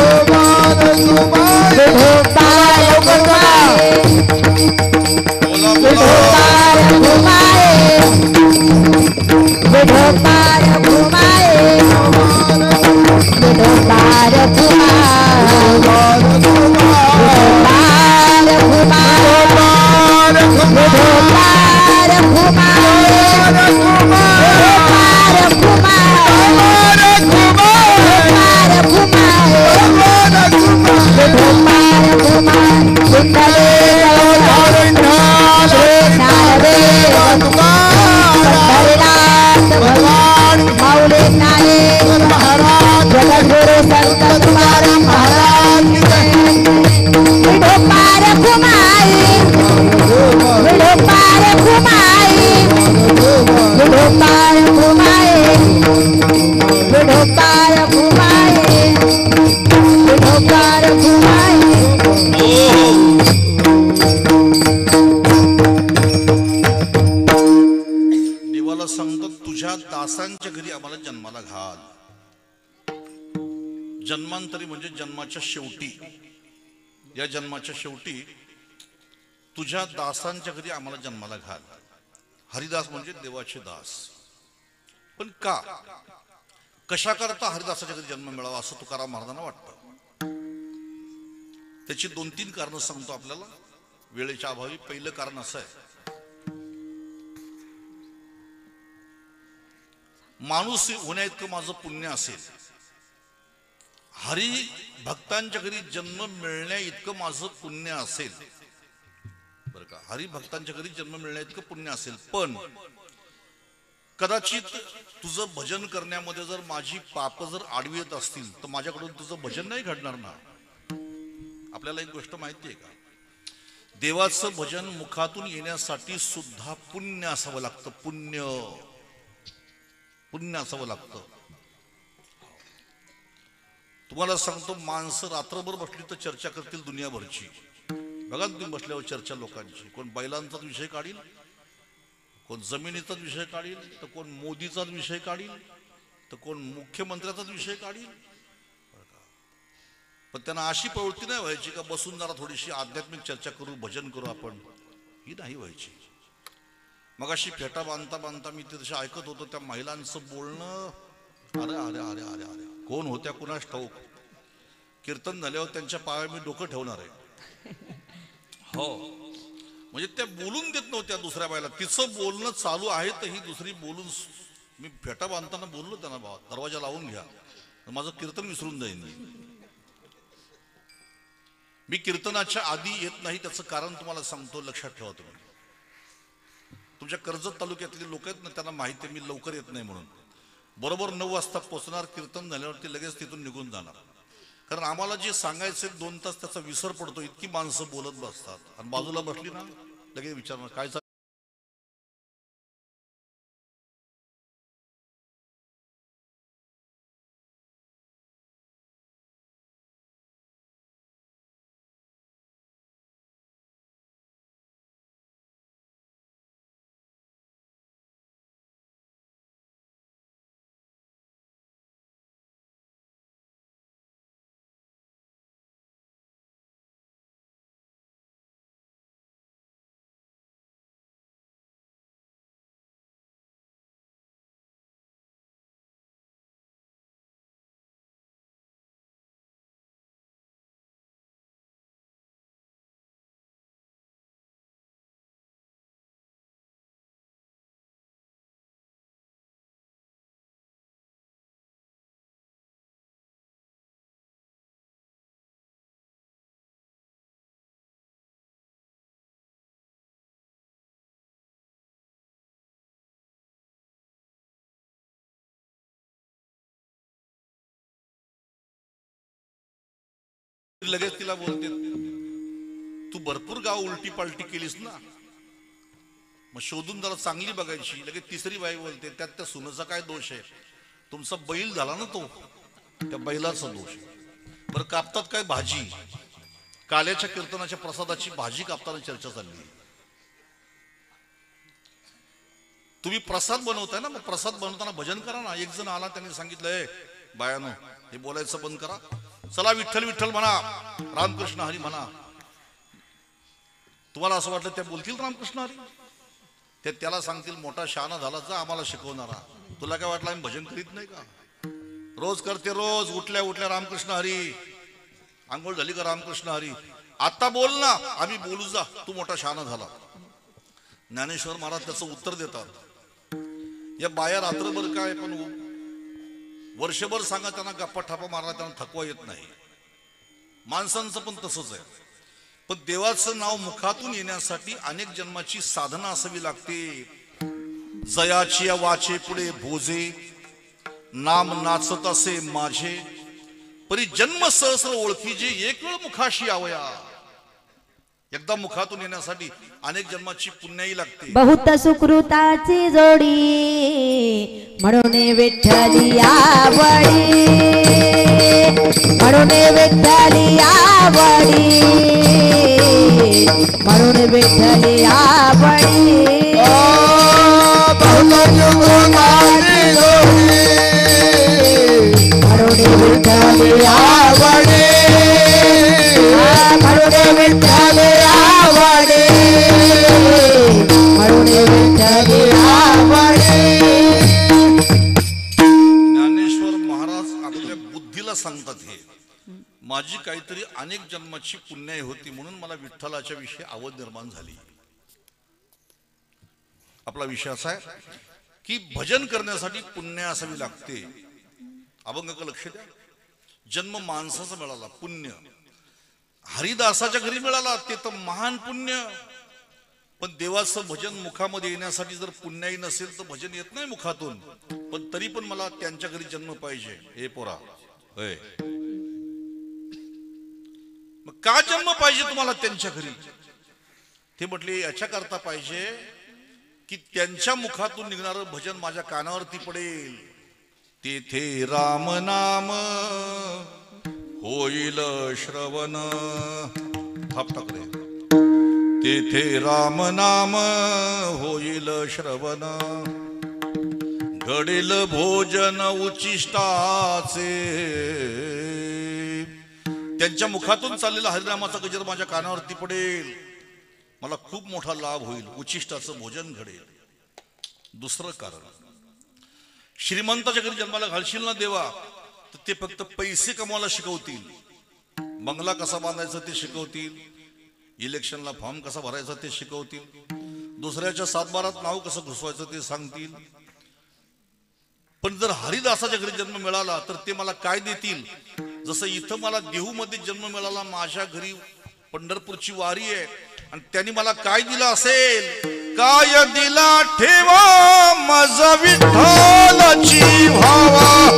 विठोबा रखुमाई, बोला विठोबा बोला. रखुमाई, विठोबा रखुमाई, विठोबा जगद्गुरु संत तुकाराम महाराज विठोबा रखुमाई, विठोबा रखुमाई, विठोबा रखुमाई, विठोबा रखुमाई, विठोबा रखुमाई. देवाला सांगतो तुझ्या दासांच्या घरी आम्हाला जन्माला घाल. जन्मांतरी म्हणजे जन्माच्या शेवटी, या जन्माच्या शेवटी तुझ्या दासांच्या घरी आम्हाला जन्माला घाल. हरिदास म्हणजे देवाचे दास. पण का, कशा करता हरिदासाच्या घरी जन्म मिळावा असं तुकाराम महाराजांना वाटतं. त्याची दोन तीन कारणं सांगतो आपल्याला वेळेच्या अभावी. पहिलं कारण असं आहे, माणूस होण्या इतकं माझं पुण्य असेल, हरी भक्तांच्या घरी जन्म मिळण्या इतकं माझं पुण्य असेल, का हरिभक्तांच्या घरी जन्म मिळण्या इतकं पुण्य असेल, पण कदाचित तुझं भजन करण्यामध्ये जर माझी पाप जर आडवी येत असतील तर माझ्याकडून तुझं भजन नाही घडणार ना. आपल्याला एक गोष्ट माहिती आहे का, देवाचं भजन मुखातून येण्यासाठी सुद्धा पुण्य असावं लागतं. पुण्य पुण्य असावं लागतं. तुम्हाला सांगतो, माणसं रात्रभर बसली तर चर्चा करतील दुनियाभरची. बघा तुम्ही बसल्यावर चर्चा लोकांची, कोण बैलांचाच विषय काढील, कोण जमिनीचाच विषय काढील, तर कोण मोदीचाच विषय काढील, तर कोण मुख्यमंत्र्याचाच विषय काढील. पण त्यांना अशी प्रवृत्ती नाही व्हायची का बसून जरा थोडीशी आध्यात्मिक चर्चा करू, भजन करू आपण, ही नाही व्हायची. मग अशी फेटा बांधता बांधता मी तिथे ऐकत होतो त्या महिलांचं बोलणं. अरे अरे अरे अरे अरे कोण होत्या कुणास ठाऊक. कीर्तन झाल्यावर त्यांच्या पायावर मी डोकं ठेवणार आहे. हो, म्हणजे त्या बोलून देत नव्हत्या दुसऱ्या बायला. तिचं बोलणं चालू आहे तर ही दुसरी बोलून. मी फेटा बांधताना बोललो त्यांना, बाबा दरवाजा लावून घ्या, माझं कीर्तन विसरून जाईन. मी कीर्तनाच्या आधी येत नाही, त्याचं कारण तुम्हाला सांगतो, लक्षात ठेवा. तुम्ही तुमच्या कर्जत तालुक्यातले लोक आहेत ना, त्यांना माहिती आहे मी लवकर येत नाही म्हणून. बरोबर नऊ वाजता पोचणार, कीर्तन झाल्यावरती लगेच तिथून निघून जाणार. कारण आम्हाला जे सांगायचे दोन तास त्याचा विसर पडतो, इतकी माणसं बोलत बसतात. आणि बाजूला बसली ना लगेच विचारणार काय चाललं. लगेच तिला बोलते, तू भरपूर गाव उलटी पालटी केलीस ना, मग शोधून जरा चांगली बघायची. लगेच तिसरी बाई बोलते, त्यात त्या सुनेचा काय दोष आहे, तुमचा बैल झाला ना तो, त्या बैलाचा दोष. बरं कापतात काय भाजी, काल्याच्या कीर्तनाच्या प्रसादाची भाजी कापताना चर्चा चालली. तुम्ही प्रसाद बनवताय ना, मग प्रसाद बनवताना भजन करा ना. एक जण आला, त्यांनी सांगितलंय बायानो हे बोलायचं बंद करा, चला विठ्ठल विठ्ठल म्हणा, रामकृष्ण हरी म्हणा. तुम्हाला असं वाटलं त्या बोलतील रामकृष्ण हरी, ते त्याला सांगतील मोठा शहाणा झाला जा आम्हाला शिकवणारा. तुला काय वाटलं आम्ही भजन करीत नाही का? रोज करते, रोज उठल्या उठल्या रामकृष्ण हरी, आंघोळ झाली का रामकृष्ण हरी. आता बोल ना, आम्ही बोलू जा, तू मोठा शहाणा झाला. ज्ञानेश्वर महाराज त्याचं उत्तर देतात, या बाया रात्रभर काय पण वर्षभर सांगा त्यांना गप्पा ठापा मारला, त्यांना थकवा येत नाही. माणसांचं पण तसंच आहे. पण देवाचं नाव मुखातून येण्यासाठी अनेक जन्माची साधना असावी लागते. जयाची या वाचे पुढे भोजे, नाम नाचत असे माझे, परी जन्म सहस्र ओळखी जे एक वेळ मुखाशी आवया. एकदा मुखातून येण्यासाठी अनेक जन्माची पुण्याई लागते. बहुत सुकृताची जोडी म्हणून विठ्ठली आवडी, म्हणून विठ्ठली आवडी, म्हणून विठ्ठली आवडी. बहुत सुकृताची जोडी म्हणून विठ्ठली आवडी, म्हणून विठ्ठली आवडी, म्हणून विठ्ठली आवडी. ज्ञानेश्वर महाराज आपल्या बुद्धीला सांगतात, हे माझी काहीतरी अनेक जन्माची पुण्याई होती म्हणून मला विठ्ठलाच्या विषयी आवड निर्माण झाली. आपला विषय असा आहे की भजन करण्यासाठी पुण्य असावी लागते. अभंग लक्ष द्या, जन्म माणसाचा मिळाला पुण्य, हरिदासाच्या घरी मिळाला ते तर महान पुण्य. पण देवाचं भजन मुखामध्ये येण्यासाठी जर पुण्याई नसेल तर भजन येत नाही मुखातून. पण तरी पण मला त्यांच्या घरी जन्म पाहिजे. हे पोरा होय, मग का जन्म पाहिजे तुम्हाला त्यांच्या घरी? ते म्हटले याच्या करता पाहिजे की त्यांच्या मुखातून निघणारं भजन माझ्या कानावरती पडेल. तेथे राम नाम होईल श्रवण. थाप टाकले. तेथे राम नाम होईल श्रवण, घडेल भोजन उचिष्टाचे. त्यांच्या मुखातून चाललेला हरिनामाचा गजर माझ्या कानावरती पडेल, मला खूप मोठा लाभ होईल, उचिष्टाचं भोजन घडेल. दुसरं कारण, श्रीमंताच्या घरी जन्माला घालशील ना देवा तर ते फक्त पैसे कमवायला शिकवतील, बंगला कसा बांधायचा ते शिकवतील, इलेक्शनला फॉर्म कसा भरायचा ते शिकवतील, दुसऱ्याच्या सातबारात नाव कसं घुसवायचं ते सांगतील. पण जर हरिदासाच्या घरी जन्म मिळाला तर ते मला काय देतील? जसं इथं मला देहूमध्ये जन्म मिळाला, माझ्या घरी पंढरपूरची वारी आहे आणि त्यांनी मला काय दिलं असेल? काय दिला ठेवा माझा विठ्ठलाची भावा,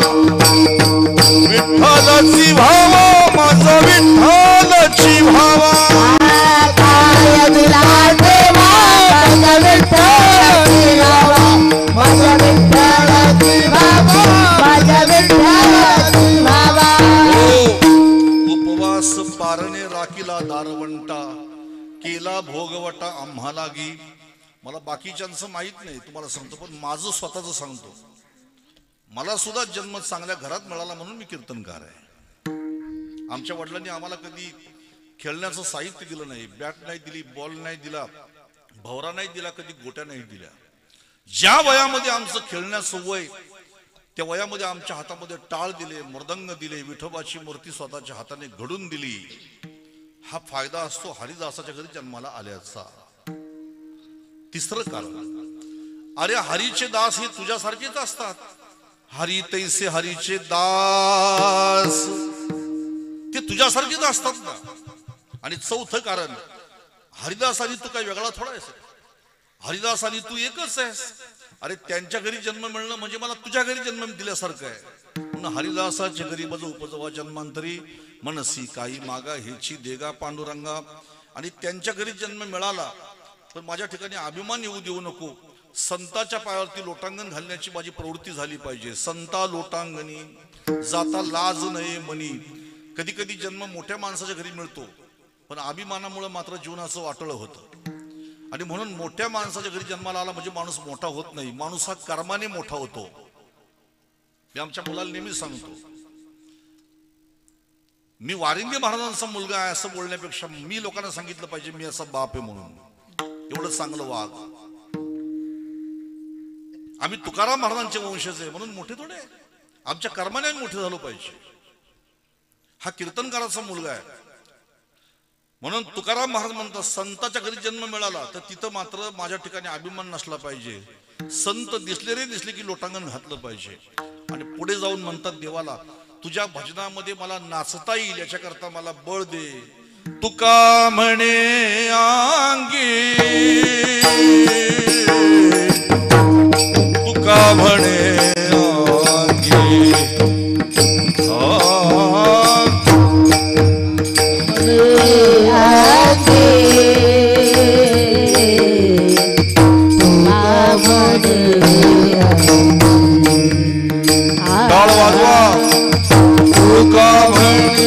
विठ्ठलाची भावा माझा विठ्ठलाची भावा. काय दिला ठेवा माझा विठ्ठलाची भावा, माझा विठ्ठलाची भावा, माझा विठ्ठलाची भावा. उपवास पारणे राखीला दारवंटा, केला भोगवटा आम्हाला गी. मला बाकीच्यांचं माहित नाही, तुम्हाला सांगतो, पण माझं स्वतःच सांगतो. मला सुद्धा जन्म चांगल्या घरात मिळाला म्हणून मी कीर्तनकार आहे. आमच्या वडिलांनी आम्हाला कधी खेळण्याचं साहित्य दिलं नाही, बॅट नाही दिली, बॉल नाही दिला, भवरा नाही दिला, कधी गोट्या नाही दिल्या. ज्या वयामध्ये आमचं खेळण्याचं वय, त्या वयामध्ये आमच्या हातामध्ये टाळ दिले, मृदंग दिले, विठोबाची मूर्ती स्वतःच्या हाताने घडून दिली. हा फायदा असतो हरिदासाच्या घरी जन्माला आल्याचा. तिसरं कारण, अरे हरीचे दास हे तुझ्यासारखेच असतात. हरी तैसे हरीचे दास, ते तुझ्यासारखेच असतात ना. आणि चौथं कारण, हरिदास आणि तू काही वेगळा थोडा आहेस, हरिदास आणि तू एकच आहेस. अरे त्यांच्या घरी जन्म मिळणं म्हणजे मला तुझ्या घरी जन्म दिल्यासारखं आहे. म्हणून हरिदासाच्या घरी बज उपजवा जन्मांतरी, मनसी काही मागा हेची देगा पांडुरंगा. आणि त्यांच्या घरी जन्म मिळाला तर माझ्या ठिकाणी अभिमान येऊ देऊ नको. संताच्या पायावरती लोटांगण घालण्याची माझी प्रवृत्ती झाली पाहिजे. संता लोटांगणी जाता लाज नये मनी. कधी कधी जन्म मोठ्या माणसाच्या घरी मिळतो, पण अभिमानामुळे मात्र जीवनाचं वाटोळं होतं. आणि म्हणून मोठ्या माणसाच्या घरी जन्माला आला म्हणजे माणूस मोठा होत नाही, माणूस हा कर्माने मोठा होतो. मी आमच्या मुलाला नेहमी सांगतो, मी वारिंगे महाराजांचा मुलगा आहे असं बोलण्यापेक्षा मी लोकांना सांगितलं पाहिजे मी असा बाप आहे म्हणून. एवढं चांगलं वाघ. आम्ही तुकाराम महाराजांचे वंशज आहे म्हणून मोठे थोडे, आमच्या कर्माने मोठे झालो पाहिजे. हा कीर्तनकाराचा मुलगा आहे म्हणून तुकाराम महाराज म्हणतात, संताच्या घरी जन्म मिळाला तर तिथं मात्र माझ्या ठिकाणी अभिमान नसला पाहिजे. संत दिसले रे दिसले की लोटांगण घातलं पाहिजे. आणि पुढे जाऊन म्हणतात देवाला, तुझ्या भजनामध्ये मला नाचता येईल याच्याकरता मला बळ दे. तुका म्हणे अंगी, तुका म्हणे अंगी, टाळ वाजवा. तुका म्हणे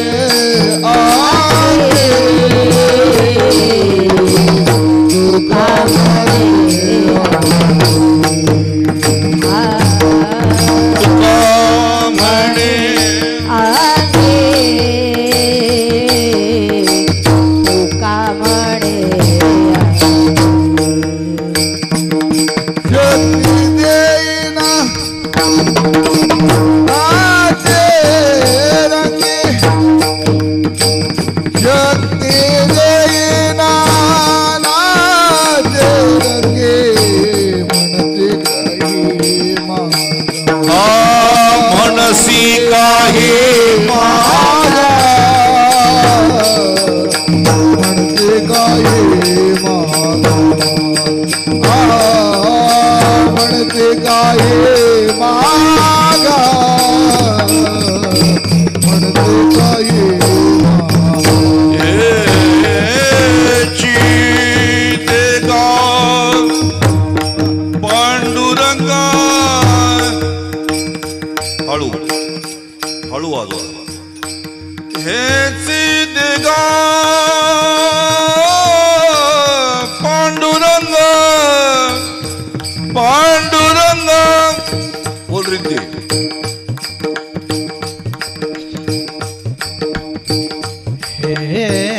म्हणते काय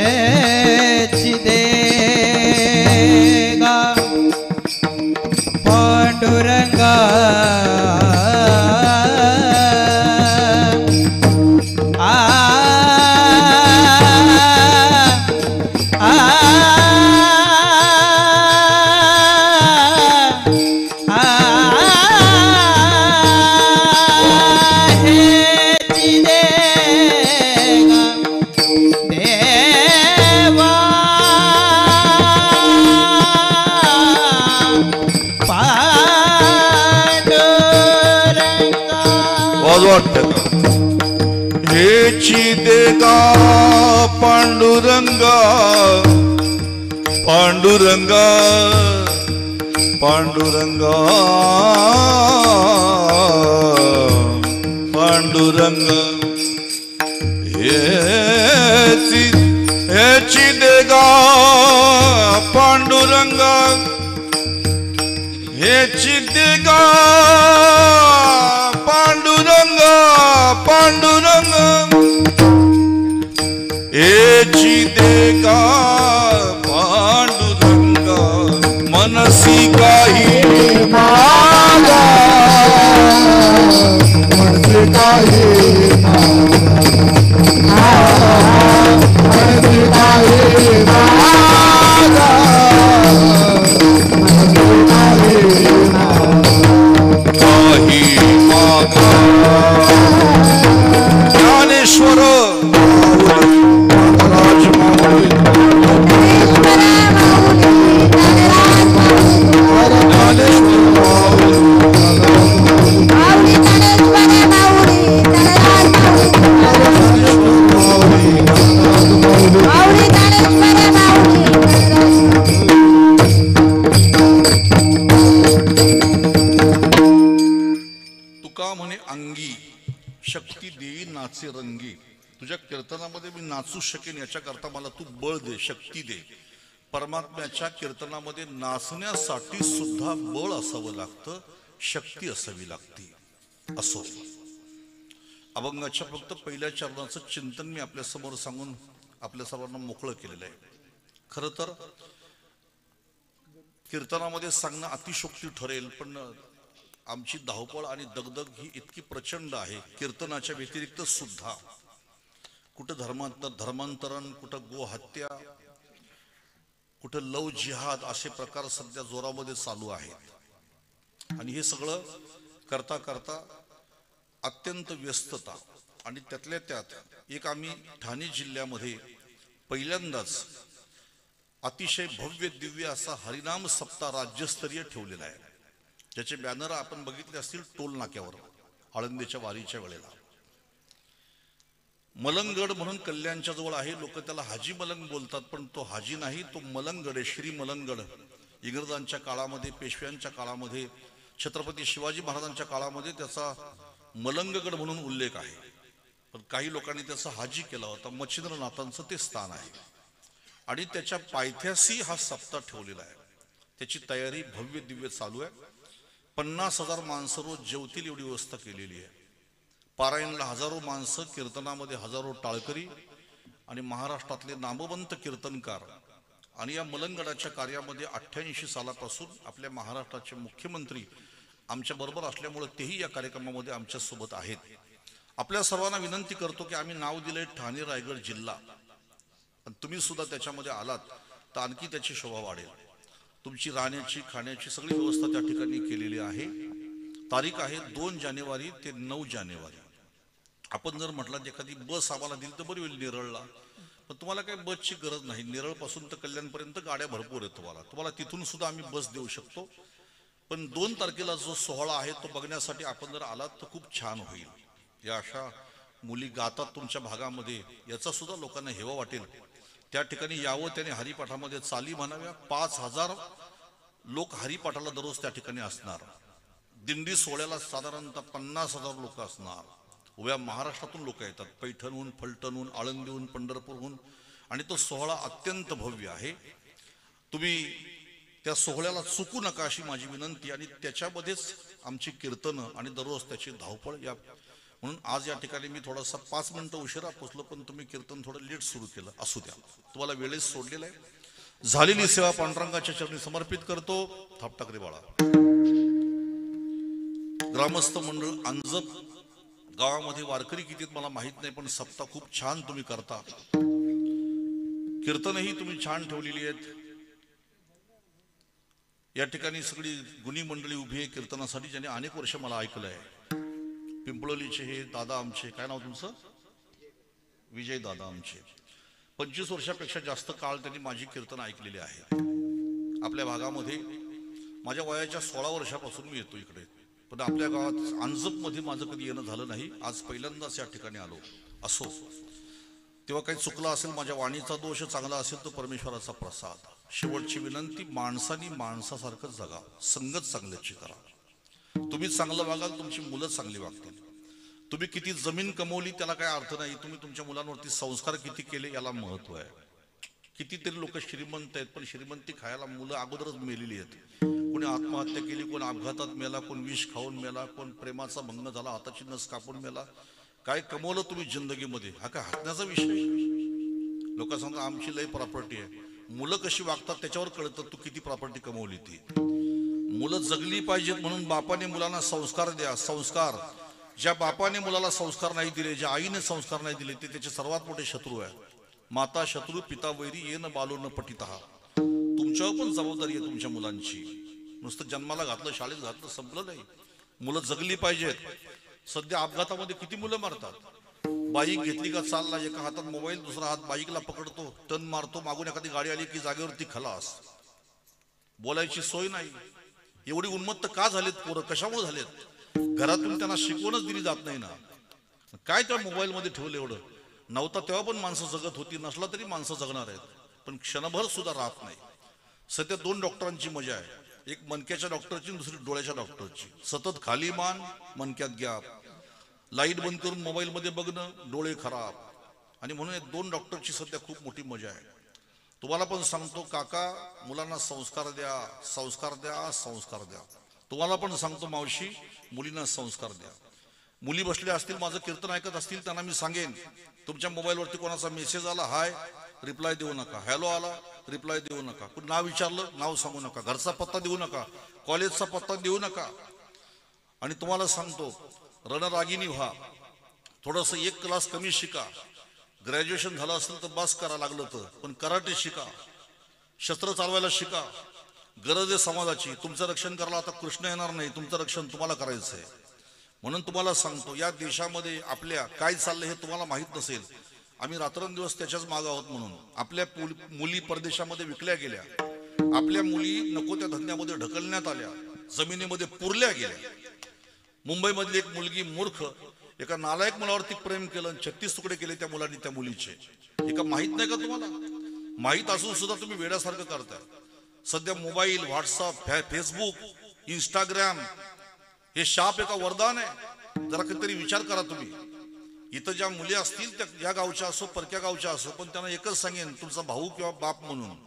देगा पांडुरंगा आ आ हेची देगा पांडुरंगा पांडुरंगा पांडुरंगा पांडुरंगा हेची हेची देगा पांडुरंगा हेची देगा पांडुरंगा पांडुरंगा हेची देगा पांडुरंगा मनसी काही मागा मनसी काही मनसी काही मागा काही मागा ज्ञानेश्वर राज माऊली तुका म्हणे अंगी शक्ती देई नाचे रंगी. तुझ्या कीर्तनामध्ये मी नाचू शकेन याच्याकरता मला तू बळ दे, शक्ती दे. परमात्म्याच्या कीर्तनामध्ये नाचण्यासाठी सुद्धा बळ असावं लागतं, शक्ती असावी लागते. असो, अभंगाच्या फक्त पहिल्या चरणाचं चिंतन मी आपल्या समोर सांगून आपल्या सर्वांना मोकळं केलेलं आहे. खरं तर कीर्तनामध्ये सांगणं अतिशोक्ती ठरेल, पण आमची धावपळ आणि दगदग ही इतकी प्रचंड आहे. कीर्तनाच्या व्यतिरिक्त सुद्धा कुठं धर्मांतर धर्मांतरण, कुठं गोहत्या, कुठं लव जिहाद असे प्रकार सध्या जोरामध्ये चालू आहेत. आणि हे सगळं करता करता अत्यंत व्यस्तता, आणि त्यातल्या त्यात एक आम्ही ठाणे जिल्ह्यामध्ये पहिल्यांदाच अतिशय भव्य दिव्य असा हरिनाम सप्ताह राज्यस्तरीय ठेवलेला आहे, ज्याचे बॅनर आपण बघितले असतील टोल नाक्यावर आळंदीच्या वारीच्या वेळेला. मलंगड म्हणून कल्याणच्या जवळ आहे, लोक त्याला हाजी मलंग बोलतात, पण तो हाजी नाही, तो मलंगड आहे, श्री मलंगड. इंग्रजांच्या काळामध्ये, पेशव्यांच्या काळामध्ये, छत्रपती शिवाजी महाराजांच्या काळामध्ये त्याचा मलंगगड म्हणून उल्लेख आहे, पण काही लोकांनी त्याचा हाजी केला होता. मच्छिंद्रनाथांचं ते स्थान आहे, आणि त्याच्या पायथ्याशी हा सप्ताह ठेवलेला आहे. त्याची तयारी भव्य दिव्य चालू आहे. पन्नास हजार माणसं रोज जेवतील एवढी व्यवस्था केलेली आहे. पारायणला हजारो माणसं, कीर्तनामध्ये हजारो टाळकरी आणि महाराष्ट्रातले नामवंत कीर्तनकार. आणि या मलंगडाच्या कार्यामध्ये अठ्ठ्याऐंशी सालापासून आपल्या महाराष्ट्राचे मुख्यमंत्री आमच्या बरोबर असल्यामुळे तेही या कार्यक्रमामध्ये आमच्या सोबत आहेत. आपल्या सर्वांना विनंती करतो की आम्ही नाव दिले ठाणे रायगड जिल्हा, पण तुम्ही सुद्धा त्याच्यामध्ये आलात तर आणखी त्याची शोभा वाढेल. तुमची राहण्याची खाण्याची सगळी व्यवस्था त्या ठिकाणी केलेली आहे. तारीख आहे दोन जानेवारी ते नऊ जानेवारी. आपण जर म्हटलं एखादी बस आम्हाला दिली तर बरी होईल नेरळला, पण तुम्हाला काही बसची गरज नाही. नेरळ पासून तर कल्याणपर्यंत गाड्या भरपूर आहेत. तुम्हाला तुम्हाला तिथून सुद्धा आम्ही बस देऊ शकतो. पण दोन तारखेला जो सोहळा आहे तो बघण्यासाठी आपण जर आलात तर खूप छान होईल. या अशा मुली गातात तुमच्या भागामध्ये, याचा सुद्धा लोकांना हेवा वाटेल. त्या ठिकाणी यावं, त्याने हरिपाठामध्ये चाली म्हणाव्या. पाच हजार लोक हरिपाठाला दररोज त्या ठिकाणी असणार. दिंडी सोहळ्याला साधारणतः पन्नास हजार लोक असणार. उभ्या महाराष्ट्रातून लोक येतात, पैठणहून, फलटणहून, आळंदीहून, पंढरपूरहून, आणि तो सोहळा अत्यंत भव्य आहे. तुम्ही त्या सोहळ्याला चुकू नका अशी माझी विनंती. आणि त्याच्यामध्येच आमची कीर्तनं आणि दररोज त्याची धावपळ. या म्हणून आज या ठिकाणी मी थोडासा पाच मिनिटं उशिरा पोचलो, पण तुम्ही कीर्तन थोडं लेट सुरू केलं. असू द्या, तुम्हाला वेळेस सोडलेलं आहे. झालेली सेवा पांडुरंगाच्या चरणी समर्पित करतो. थापटाकरे बाळा. ग्रामस्थ मंडळ अंजप गावामध्ये वारकरी किती आहेत मला माहित नाही, पण सप्ताह खूप छान तुम्ही करता. कीर्तनही तुम्ही छान ठेवलेली आहेत. या ठिकाणी सगळी गुणी मंडळी उभी आहे कीर्तनासाठी, ज्याने अनेक वर्ष मला ऐकलं आहे. पिंपळोलीचे हे दादा आमचे, काय नाव तुमचं? विजय दादा आमचे. पंचवीस वर्षापेक्षा जास्त काळ त्यांनी माझी कीर्तन ऐकलेली आहे. आपल्या भागामध्ये माझ्या वयाच्या सोळा वर्षापासून मी येतो इकडे, पण आपल्या गावात अंजपमध्ये माझं कधी येणं झालं नाही. आज पहिल्यांदाच या ठिकाणी आलो. असो, तेव्हा काही चुकला असेल, माझ्या वाणीचा दोष चांगला असेल तो परमेश्वराचा प्रसाद. शेवटची विनंती, माणसानी माणसासारखं जगा, संगत चांगल्याची करा. तुम्ही चांगलं वागाल, तुमची मुलं चांगली वागतील. तुम्ही किती जमीन कमवली त्याला काय अर्थ नाही, तुम्ही तुमच्या मुलांवरती संस्कार किती केले याला महत्व आहे. कितीतरी लोक श्रीमंत आहेत, पण श्रीमंती खायला मुलं अगोदरच मेलेली आहेत. कोणी आत्महत्या केली, कोण अपघातात मेला, कोण विष खाऊन मेला, कोण प्रेमाचा भंग झाला, हाताची नस कापून मेला. काय कमवलं तुम्ही जिंदगीमध्ये? हा काय हसण्याचा विषय? लोक सांगतात आमची लय प्रॉपर्टी आहे. मुलं कशी वागतात त्याच्यावर कळतं तू किती प्रॉपर्टी कमवली ती. मुलं जगली पाहिजेत म्हणून बापाने मुलांना संस्कार द्या. संस्कार, ज्या बापाने मुलाला संस्कार नाही दिले, ज्या आईने संस्कार नाही दिले, ते त्याचे सर्वात मोठे शत्रू आहे. माता शत्रू पिता वैरी येन बालो न पटिता. तुमच्यावर पण जबाबदारी आहे तुमच्या मुलांची. नुसतं जन्माला घातलं, शाळेत घातलं, संपलं नाही. मुलं जगली पाहिजेत. सध्या अपघातामध्ये किती मुलं मरतात. बाईक घेतली का चालला, एका हातात मोबाईल, दुसरा हात बाईकला पकडतो, टर्न मारतो, मागून एखादी गाडी आली की जागेवरती खलास. बोलायची सोय नाही. एवढी उन्मत्त का झालेत पोरं? कशामुळे झालेत? घरातून त्यांना शिकवणच दिली जात नाही ना. काय त्या मोबाईल मध्ये ठेवलं एवढं? नव्हता तेव्हा पण माणसं जगत होती, नसला तरी माणसं जगणार आहेत, पण क्षणभर सुद्धा राहत नाही. सध्या दोन डॉक्टरांची मजा आहे, एक मणक्याच्या डॉक्टरची, दुसरी डोळ्याच्या डॉक्टरची. सतत खाली मान, मणक्यात गॅप, लाईट बंद करून मोबाईल मध्ये बघणं, डोळे खराब. आणि म्हणून दोन डॉक्टरची सध्या खूप मोठी मजा आहे. तुम्हाला पण सांगतो काका, मुलांना संस्कार द्या, संस्कार द्या, संस्कार द्या. तुम्हाला पण सांगतो मावशी, मुलींना संस्कार द्या. मुली बसल्या असतील, माझं कीर्तन ऐकत असतील, त्यांना मी सांगेन, तुमच्या मोबाईलवरती कोणाचा मेसेज आला, हाय, रिप्लाय देऊ नका. हॅलो आला, रिप्लाय देऊ नका. कोणी नाव विचारलं, नाव सांगू नका. घरचा पत्ता देऊ नका, कॉलेजचा पत्ता देऊ नका. आणि तुम्हाला सांगतो, रणरागिनी व्हा. थोडंसं एक क्लास कमी शिका. ग्रॅज्युएशन झालं असेल तर बस करा लागलं तर, पण कराटे शिका, शस्त्र चालवायला शिका. गरज आहे समाजाची. तुमचं रक्षण करायला आता कृष्ण येणार नाही, तुमचं रक्षण तुम्हाला करायचं आहे. म्हणून तुम्हाला सांगतो, या देशामध्ये आपल्या काय चाललंय हे तुम्हाला माहित नसेल. आम्ही रात्रंदिवस त्याच्याच मागे आहोत. म्हणून आपल्या मुली परदेशामध्ये विकल्या गेल्या, आपल्या मुली नको त्या धंद्यामध्ये ढकलण्यात आल्या, जमिनीमध्ये पुरल्या गेल्या. मुंबईमधली एक मुलगी मूर्ख एका नालायक मुलावरती प्रेम केलं, छत्तीस तुकडे केले त्या मुलांनी त्या मुलीचे. एका माहित नाही का तुम्हाला? माहित असून सुद्धा तुम्ही वेड्यासारखं करताय. सध्या मोबाईल, व्हॉट्सअप, फेसबुक, इंस्टाग्राम हे शाप एका वरदान आहे. जरा कधीतरी विचार करा तुम्ही. इथं ज्या मुली असतील त्या या गावच्या असो, परक्या गावच्या असो, पण त्यांना एकच सांगेन, तुमचा भाऊ किंवा बाप म्हणून,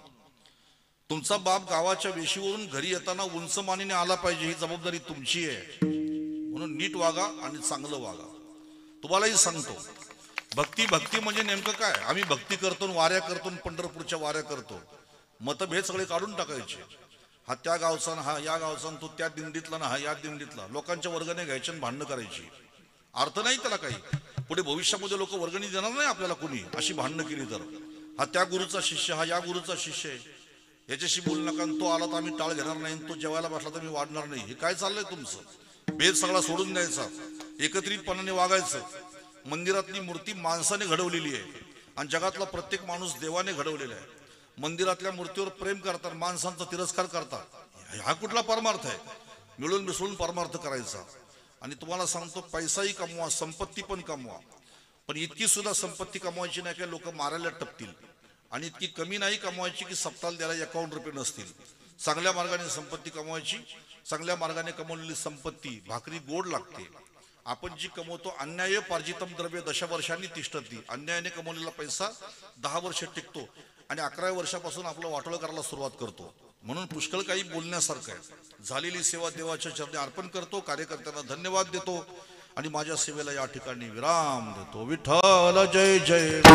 तुमचा बाप गावाच्या वेशीवरून घरी येताना उंच मानेने आला पाहिजे, ही जबाबदारी तुमची आहे. म्हणून नीट वागा आणि चांगलं वागा. तुम्हालाही सांगतो, भक्ती भक्ती म्हणजे नेमकं काय? आम्ही भक्ती करतो, वाऱ्या करतो, पंढरपूरच्या वाऱ्या करतो. मतभेद सगळे काढून टाकायचे. हा त्या गावचा ना, हा या गावचा, तो त्या दिंडीतला ना, हा या दिंडीतला. लोकांच्या वर्गाने घ्यायचे आणि भांडणं करायची. अर्थ नाही त्याला काही. पुढे भविष्यामध्ये लोक वर्गणी देणार नाही आपल्याला कोणी, अशी भांडणं केली तर. हा त्या गुरुचा शिष्य, हा या गुरुचा शिष्य आहे, याच्याशी बोलू नका. तो आला तर आम्ही टाळ घेणार नाही, तो जेवायला बसला तर मी वाढणार नाही. हे काय चाललंय तुमचं? भेद सगळा सोडून द्यायचा, एकत्रितपणाने वागायचं. मंदिरातली मूर्ती माणसाने घडवलेली आहे आणि जगातला प्रत्येक माणूस देवाने घडवलेला आहे. मंदिरातल्या मूर्तीवर प्रेम करतात, माणसांचा तिरस्कार करतात. हा कुठला परमार्थ आहे? मिळून मिसळून परमार्थ करायचा. आणि तुम्हाला सांगतो, पैसाही कमवा, संपत्ती पण कमवा, पण इतकी सुद्धा संपत्ती कमवायची नाही की लोक मारायला टपतील, आणि इतकी कमी नाही कमवायची की सप्ताहाला द्यायला अकाउंट रुपये नसतील. चांगल्या मार्गाने संपत्ती कमवायची. चांगल्या मार्गाने कमवलेली संपत्ती भाकरी गोड लागते. आपण जी कमवतो, अन्याय पार्जितम द्रव्य दश वर्षांनी तिष्ठती. अन्यायाने कमवलेला पैसा दहा वर्ष टिकतो आणि अकराव्या वर्षापासून आपलं वाटोळं करायला सुरुवात करतो. म्हणून पुष्कळ काही बोलण्यासारखं आहे. झालेली सेवा देवाच्या चरणी अर्पण करतो. कार्यकर्त्यांना धन्यवाद देतो आणि माझ्या सेवेला या ठिकाणी विराम देतो. विठ्ठल जय जय. जय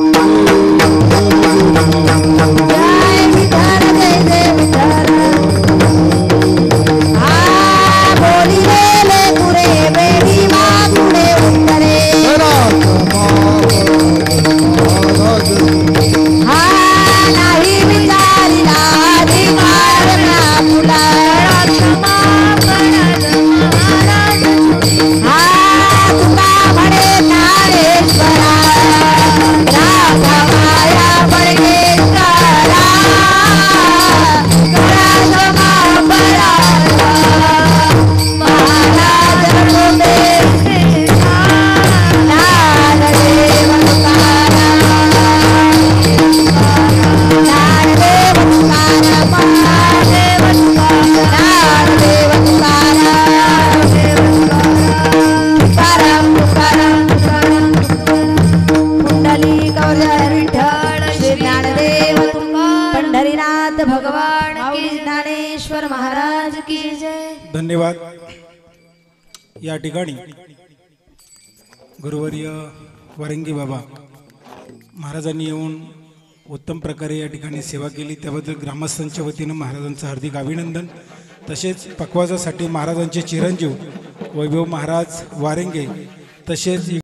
विठ्ठल जय जय विठ्ठल. हा बोलिले तुरे बेडी मातुडे उत्तरे. हा नाही विचारिला अधिकार ना तुला. हा तुका म्हणे ज्ञानेश्वरा राधा माया बळगेश्वरा कळा बळा महाराज रघुबे नारदेव तुकाराम नारदेव तुकाराम महादेव नारदेव तुकाराम तुकाराम तुकाराम तुकाराम कुंडली गौर विठ्ठल श्री ज्ञानदेव पंढरीनाथ भगवान की ज्ञानेश्वर महाराज की जय. धन्यवाद. या ठिकाणी गुरुवर्य वारंगी बाबा महाराजांनी येऊन उत्तम प्रकारे या ठिकाणी सेवा केली त्याबद्दल ग्रामस्थांच्या वतीनं महाराजांचं हार्दिक अभिनंदन. तसेच पकवाजासाठी महाराजांचे चिरंजीव वैभव महाराज वारंगे तसेच